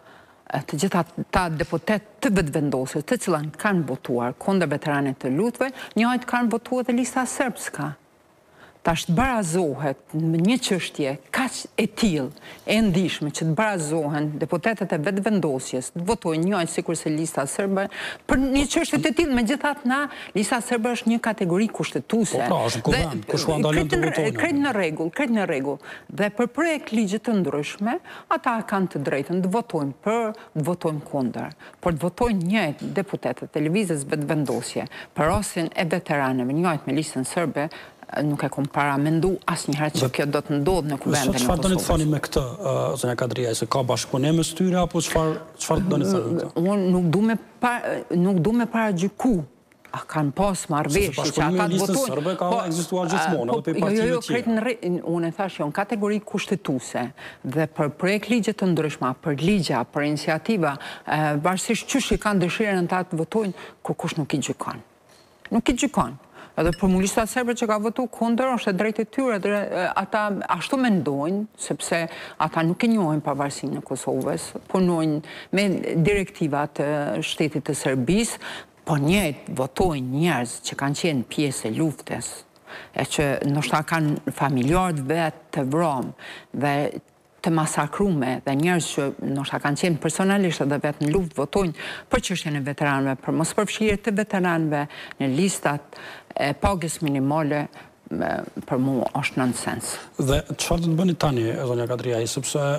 të gjitha ta deputet të vetëvendosur, të cilën kanë votuar kundër veteranët të luftëve, njëjtë kanë votuar dhe lista serbska. Tash të barazohet në një çështje kaq e tillë, e ndihshme që të barazohen deputetët e vetëvendosjes, të votojnë njëjtë sikur se lista serbe për një çështje të tillë, megjithatë na lista serbe është një kategori kushtetuese. Po pra, është kuvend, kush u ndalën të votojnë. Krejt në rregull, krejt në rregull. Dhe për projekt ligje të ndryshme, ata kanë të drejtën të votojnë për, të votojnë kundër, por të votojnë njëjtë deputetët e lëvizjes vetëvendosje për rastin e veteranëve, njëjtë me listën serbe, nuk e kom para mendu asnjëherë që kjo do të ndodhë në kuvendin e Kosovës. Çfarë do të thoni me këtë, zonja Kadria, se ka bashkëpunim mes tyre apo çfarë çfarë do të thoni? Unë nuk du me nuk du me paragjyku. A kanë pas marrëveshje që ata të votojnë. Sërbe ka ekzistuar gjithmonë, edhe për partitë të tjera. Unë e thash jo, në kategori kushtetuese dhe për projekt ligje të ndryshma, për ligja, për iniciativa, varësisht çysh i kanë dëshirën ata të votojnë, kur kush nuk i gjykon. Nuk i gjykon. Edhe për mulistat serbe që ka votu kundër, është e drejtë e tyre, ata ashtu mendojnë, sepse ata nuk e njohin pavarësinë e Kosovës, punojnë me direktivat e shtetit të Serbisë, po njëjtë votojnë njerëz që kanë qenë pjesë e luftës, e që ndoshta kanë familjarët vetë të vromë dhe të masakrume dhe njerëz që ndoshta kanë qenë personalisht edhe vetë në luftë votojnë për çështjen e veteranëve, për mos përfshirje të veteranëve në listat e pagës minimale, për mua është nonsens. Dhe çfarë do të bëni tani, zonja Kadriaj, sepse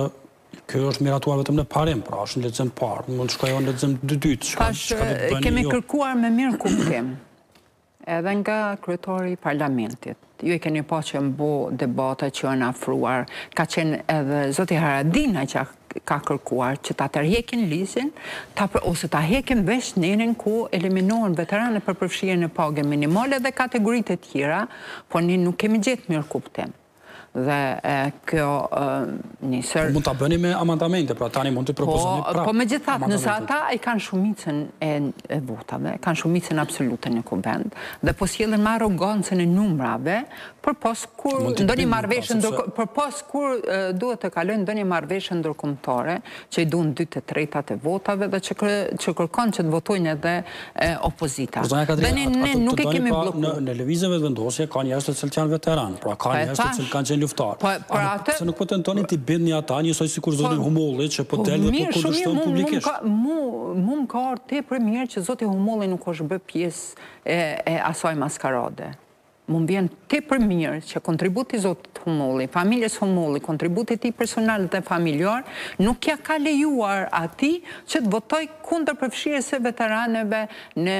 kjo është miratuar vetëm në parim, pra është në lexim parë, mund të shkojë në lexim dy dytë. Tash kemi kërkuar me mirë kuptim edhe nga kryetari i parlamentit. Ju e keni pa që mbo debate që janë afruar, ka qenë edhe zoti Haradinaj që ka kërkuar që ta tërheqin lisin, ose ta heqin vesh nenin ku eliminohen veteranë për përfshirjen e pagë minimale dhe kategoritë e tjera, po ne nuk kemi gjetë mirë kuptim. Dhe kjo njësër... Mund të bëni me amandamente, pra tani mund të propozoni prapë. Po me gjithat, nëse ata i kanë shumicën e votave, kanë shumicën absolute në kuvend, dhe po sjellën me arrogancën e numrave, për pas kur ndonjë marrëveshje për pas kur duhet të kalojnë ndonjë marrëveshje ndërkombëtare, që i duan dy të tretat e votave dhe që kërkon që të votojnë edhe opozita. Dhe ne nuk e kemi bllokuar. Në lëvizjeve të vendosje ka njerëz të cilët janë veteranë, pra ka njerëz të cilët kanë qenë luftar. Se nuk po tentoni t'i bindni ata njësoj sikur zoti Humolli që po del dhe po kundërshton publikisht. Mu më ka ardhur tepër mirë që zoti Humolli nuk është bë pjesë e asaj maskarade. Mu më vjen tepër mirë që kontributi zotit Humolli, familjes Humolli, kontributi tij personal dhe familjar, nuk ja ka lejuar atij që të votoj kundër përfshirjes së veteranëve në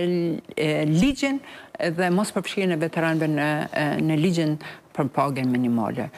ligjin dhe mos përfshirjen e veteranëve në ligjin për pagën minimale.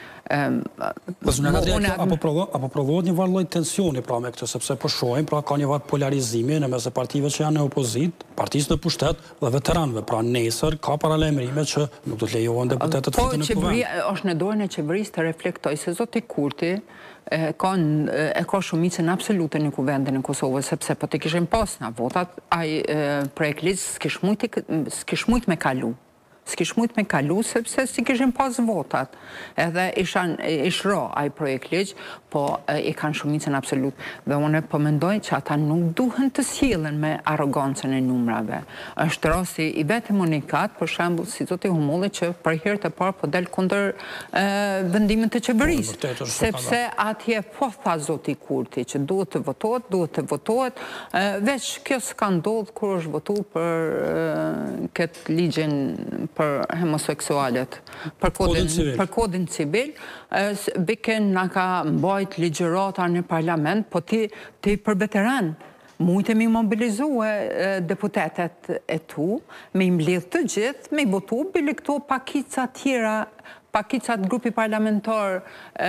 Apo provohet një varë lloj tensioni pra me këtë, sepse po shohim pra ka një varë polarizimi në mes e partive që janë në opozit, partisë në pushtet dhe veteranëve. Pra nesër ka paralajmërime që nuk do të lejohen deputetët të futin në kuvend. Po është në dorën e qeverisë të reflektoj se zoti Kurti e ka shumicën absolute në kuvendin e Kosovës, sepse po të kishin pas na votat, ai projekt ligj s'kish mujt me kalu. S'kish mujt me kalu, sepse si kishin pas votat. Edhe ish ro ai projekt ligj, po i kanë shumicën absolut. Dhe unë po mendoj që ata nuk duhen të sjellen me arrogancën e numrave. Është rasti i vetë Monikat, për shembull, si zoti Humolli që për herë të parë po del kundër vendimit të qeverisë. Sepse atje po tha zoti Kurti që duhet të votohet, duhet të votohet, veç kjo s'ka ndodhur kur është votuar për këtë ligjin për homoseksualet, për kodin civil, biken nga ka mbajt ligjërata në parlament, po ti për veteran, mujtemi mobilizue deputetet e tu, me i mbledh të gjithë, me i votu, bile këto pakica tjera, pakicat grupi parlamentar,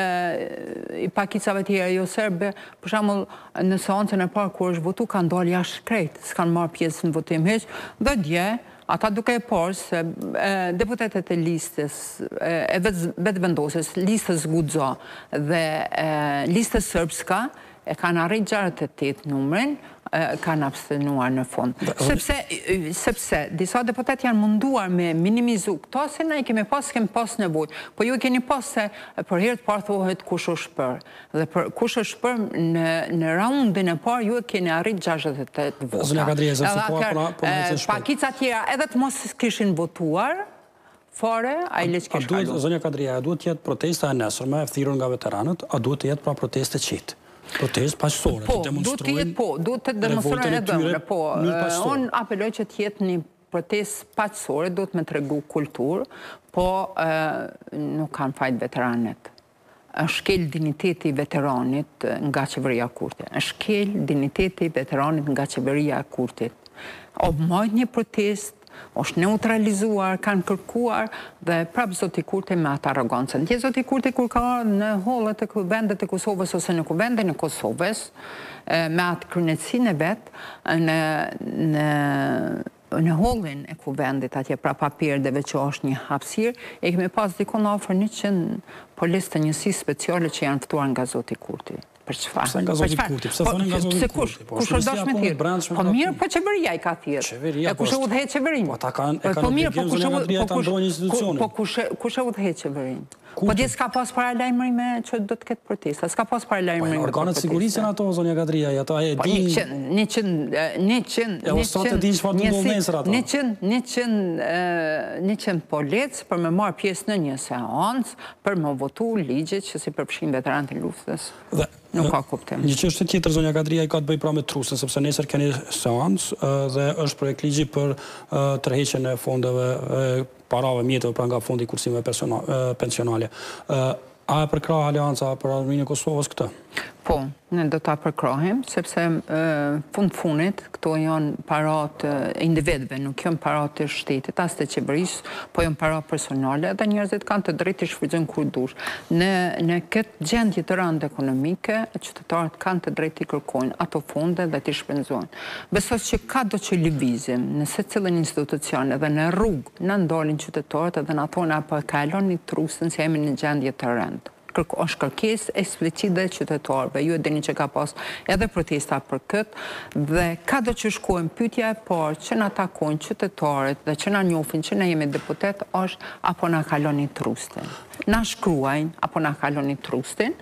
i pakicave tjera jo serbe, për shembull në seancën e parë kur është votu, kanë dalë jashtë krejt, s'kanë marrë pjesë në votim hiç, dhe dje, ata duke e parë se deputetet e listës, e vetë vendosjes, listës Guxo dhe listës Srpska, e kanë arrit gjashtëdhjetë e tetë numrin, kanë abstenuar në fund. Sepse disa deputet janë munduar me minimizu këto, se ne i kemi pas, kemi pas nevojë. Po ju keni pas se për herë të parë thuhet kush është shpër. Dhe për kush është shpër në raundin e parë ju e keni arrit gjashtëdhjetë e tetë vota. Zonja Kadria, se po po shpër. Pakica tjera edhe të mos kishin votuar, fare, a i leq kish kalu. Zonja Kadria, a duhet të jetë protesta e nesërme, e thirrur nga veteranët, a duhet të jetë pra proteste qitë? Protest paqësore, të demonstrojnë Po, duhet të demonstrojnë e dëmre, po. Unë apeloj që të jetë një protest paqësore, duhet me tregu kulturë, po nuk kanë fajt veteranet. Është kel diniteti veteranit nga qeveria Kurti. Është kel diniteti veteranit nga qeveria Kurtit. O majt një protest është neutralizuar, kanë kërkuar dhe prapë zoti Kurti me atë arrogancën. Dje zoti Kurti kur ka në hollet e vendet e Kosovës ose në kuvendin e Kosovës, me atë kryetësinë e vet në në në hollin e kuvendit atje pra papirdeve që është një hapësirë, e kemi pas dikon afër njëqind policë të njësisë speciale që janë ftuar nga zoti Kurti. Për çfarë? Pse nga zoti Kurti? Pse thonë nga zoti Kurti? Kush është dashme thirr? Po mirë, po qeveria i ka thirr. Qeveria kush e udhëheq qeverinë? Po ata kanë e kanë obligim zonë Kadria ta ndrojnë institucionin. Po kush kush e udhëheq qeverinë? Po dje s'ka pas paralajmërime që do të ketë protesta, s'ka pas paralajmërime. Po organet sigurisë janë ato zonja Kadria, ata e din. njëqind njëqind E ose të dinë çfarë do të nesër ato. njëqind njëqind njëqind policë për me marr pjesë në një seancë për me votu ligjet që si përfshin veteranët e luftës. Dhe nuk ka kuptim. Një çështje tjetër zonja Kadria i ka të bëjë pra me trusën, sepse nesër keni seancë dhe është projekt ligji për tërheqjen e fondeve parave mjetëve pra nga fondi kursimeve pensionale. A e përkrah Aleanca për Arminë e Kosovës këtë? Po, ne do ta përkrahim, sepse fund funit këto janë parat individëve, nuk janë parat të shtetit, as të qeverisë, po janë parat personale dhe njerëzit kanë të drejtë të shfrytëzojnë kur dush. Në në këtë gjendje të rëndë ekonomike, qytetarët kanë të drejtë të kërkojnë ato fonde dhe të shpenzojnë. Besoj që ka do që lëvizim në secilin institucion dhe në rrugë në ndalin qytetarët dhe në thonë apo kaloni trusën se jemi në gjendje të rëndë. është kërkesë eksplicite dhe qytetarëve. Ju e dini që ka pas edhe protesta për këtë dhe ka do që shkojnë pyetja e parë që na takojnë qytetarët dhe që na njohin që ne jemi deputet është apo na kaloni trustin. Na shkruajnë apo na kaloni trustin.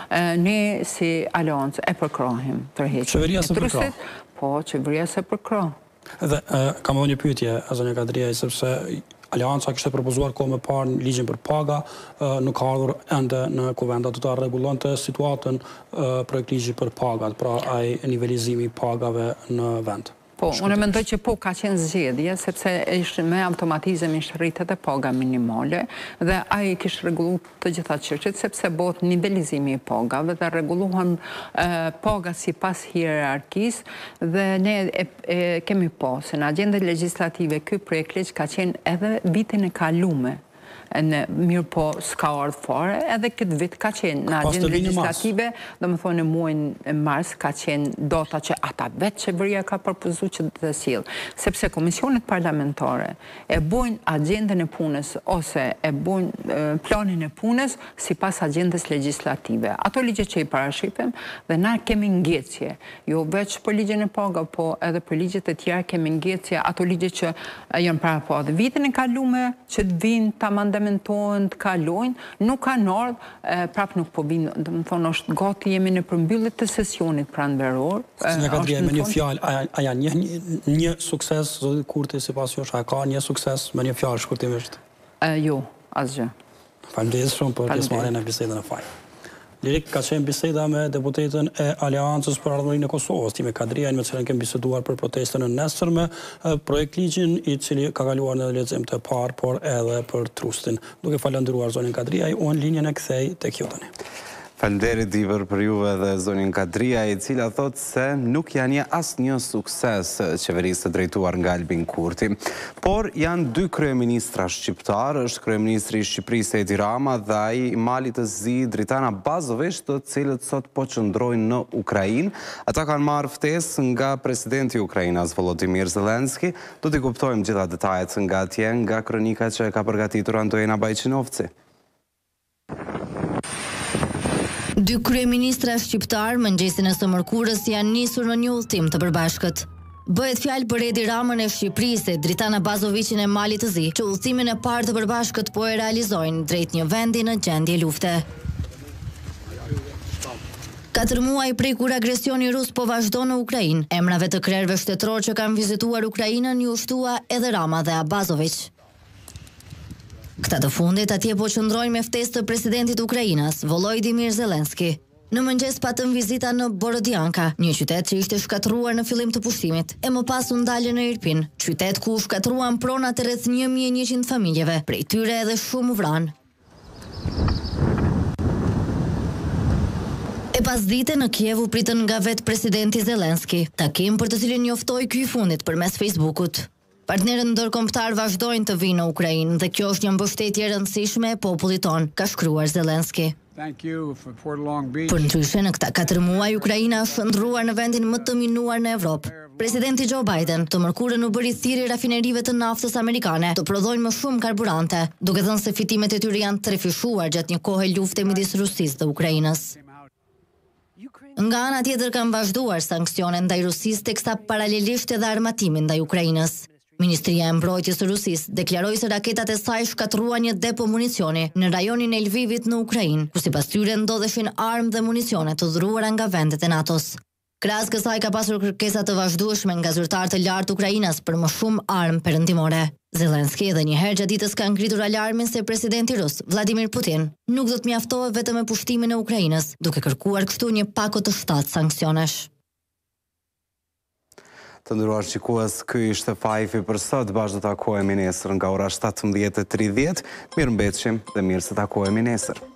Ne si Aleancë e përkrahim tërheqjen e trustit, po qeveria se përkrah. Dhe kam edhe një pyetje zonja Kadria, sepse Aleanca kishte propozuar kohë më parë ligjin për paga, nuk ka ardhur ende në kuvend, do ta rregullonte situatën projekt ligji për pagat, pra ai nivelizimi i pagave në vend. Po, unë mendoj që po ka qenë zgjedhje, sepse ishte me automatizëm ishte rritet e paga minimale dhe ai kishte rregulluar të gjitha çështjet sepse bëhet nivelizimi i pagave dhe rregullohen paga sipas hierarkisë dhe ne e, e, kemi pasur në agjendën legjislative ky projekt ligj ka qenë edhe vitin e kaluar. Në mirë po s'ka ardhur fare, edhe këtë vit ka qenë në agjendën legjislative, do më thonë në muajin e mars ka qenë data që ata vetë qeveria ka propozuar që të sjellë, sepse komisionet parlamentare e bojnë agjendën e punës ose e bojnë planin e punës sipas agjendës legjislative. Ato ligje që i parashipim dhe na kemi ngjecje, jo veç për ligjin e paga, po edhe për ligjet e tjera kemi ngjecje, ato ligje që janë para po dhe vitin e kaluar që të vinë ta mandamentohen të kalojnë, nuk kanë ardhur, prap nuk po vinë, do të thonë është gati jemi në përmbyllje të sesionit pranveror. Sinja Kadria, me një fjalë, a janë një, një sukses zoti Kurti sipas jush, a ka një sukses me një fjalë shkurtimisht? Jo, asgjë. Faleminderit shumë për pjesëmarrjen në bisedën e faj. Lirik ka qenë biseda me deputetën e Aleancës për Ardhmërinë e Kosovës, Time Kadria, me cilën kemi biseduar për protestën e nesërme, projekt ligjin i cili ka kaluar në lexim të parë, por edhe për trustin. Duke falendëruar zonin Kadria, unë linjën e kthej tek ju tani. Falënderit Diver për juve dhe zonin Kadria, i cila thot se nuk janë një asë një sukses qeverisë të drejtuar nga Albin Kurti. Por janë dy kryeministra shqiptarë, është kryeministri i Shqipërisë Edi Rama dhe ai i Malit të Zi Dritana Bazović, të cilët sot po qëndrojnë në Ukrainë. Ata kanë marrë ftesë nga presidenti i Ukrainës Volodymyr Zelensky. Do t'i kuptojmë gjitha detajet nga atje, nga kronika që ka përgatitur Antojena Bajqinovci. Dy kryeministra shqiptar mëngjesin e së mërkurës janë nisur në një udhëtim të përbashkët. Bëhet fjalë për Edi Ramën e Shqipërisë, Dritana Bazovićin e Malit të Zi, që udhëtimin e parë të përbashkët po e realizojnë drejt një vendi në gjendje lufte. Katër muaj prej kur agresioni rus po vazhdo në Ukrainë, emrave të krerëve shtetëror që kanë vizituar Ukrainën ju shtua edhe Rama dhe Abazović. Këta të fundit atje po qëndrojnë me ftesë të presidentit Ukrainës, Volodymyr Zelensky. Në mëngjes patëm vizita në Borodjanka, një qytet që ishte shkatruar në fillim të pushtimit, e më pas u ndalën në Irpin, qytet ku u shkatruan pronat e rreth një mijë e njëqind familjeve, prej tyre edhe shumë u vranë. E pas dite në Kiev u pritën nga vetë presidenti Zelensky, takim për të cilin njoftoi ky i fundit përmes Facebookut. Partnerët ndërkombëtar vazhdojnë të vinë në Ukrainë dhe kjo është një mbështetje e rëndësishme e popullit tonë, ka shkruar Zelenski. Për ndryshe, në këta katër muaj, Ukraina është shndruar në vendin më të minuar në Evropë. Presidenti Joe Biden të mërkurën u bëri thirrje rafinerive të naftës amerikane të prodhojnë më shumë karburante, duke thënë se fitimet e tyre janë trefishuar gjatë një kohe lufte midis Rusisë dhe Ukrainës. Nga ana tjetër kanë vazhduar sanksionet ndaj Rusisë teksa paralelisht edhe armatimin ndaj Ukrainës. Ministria e Mbrojtjes së Rusisë deklaroi se raketat e saj shkatruan një depo municioni në rajonin e Lvivit në Ukrainë, ku sipas tyre ndodheshin armë dhe municione të dhuruara nga vendet e NATO-s. Krahas kësaj ka pasur kërkesa të vazhdueshme nga zyrtarë të lartë Ukrainas për më shumë armë perëndimore. Zelenski edhe një herë gjatë ditës ka ngritur alarmin se presidenti rus, Vladimir Putin, nuk do të mjaftohet vetëm me pushtimin e Ukrainës, duke kërkuar kështu një pako të shtatë sanksionesh. Të nderuar shikues, ky ishte fajfi për sot. Bashkë do takohemi nesër nga ora shtatëmbëdhjetë e tridhjetë. Mirëmbëjtje dhe mirë se takohemi nesër.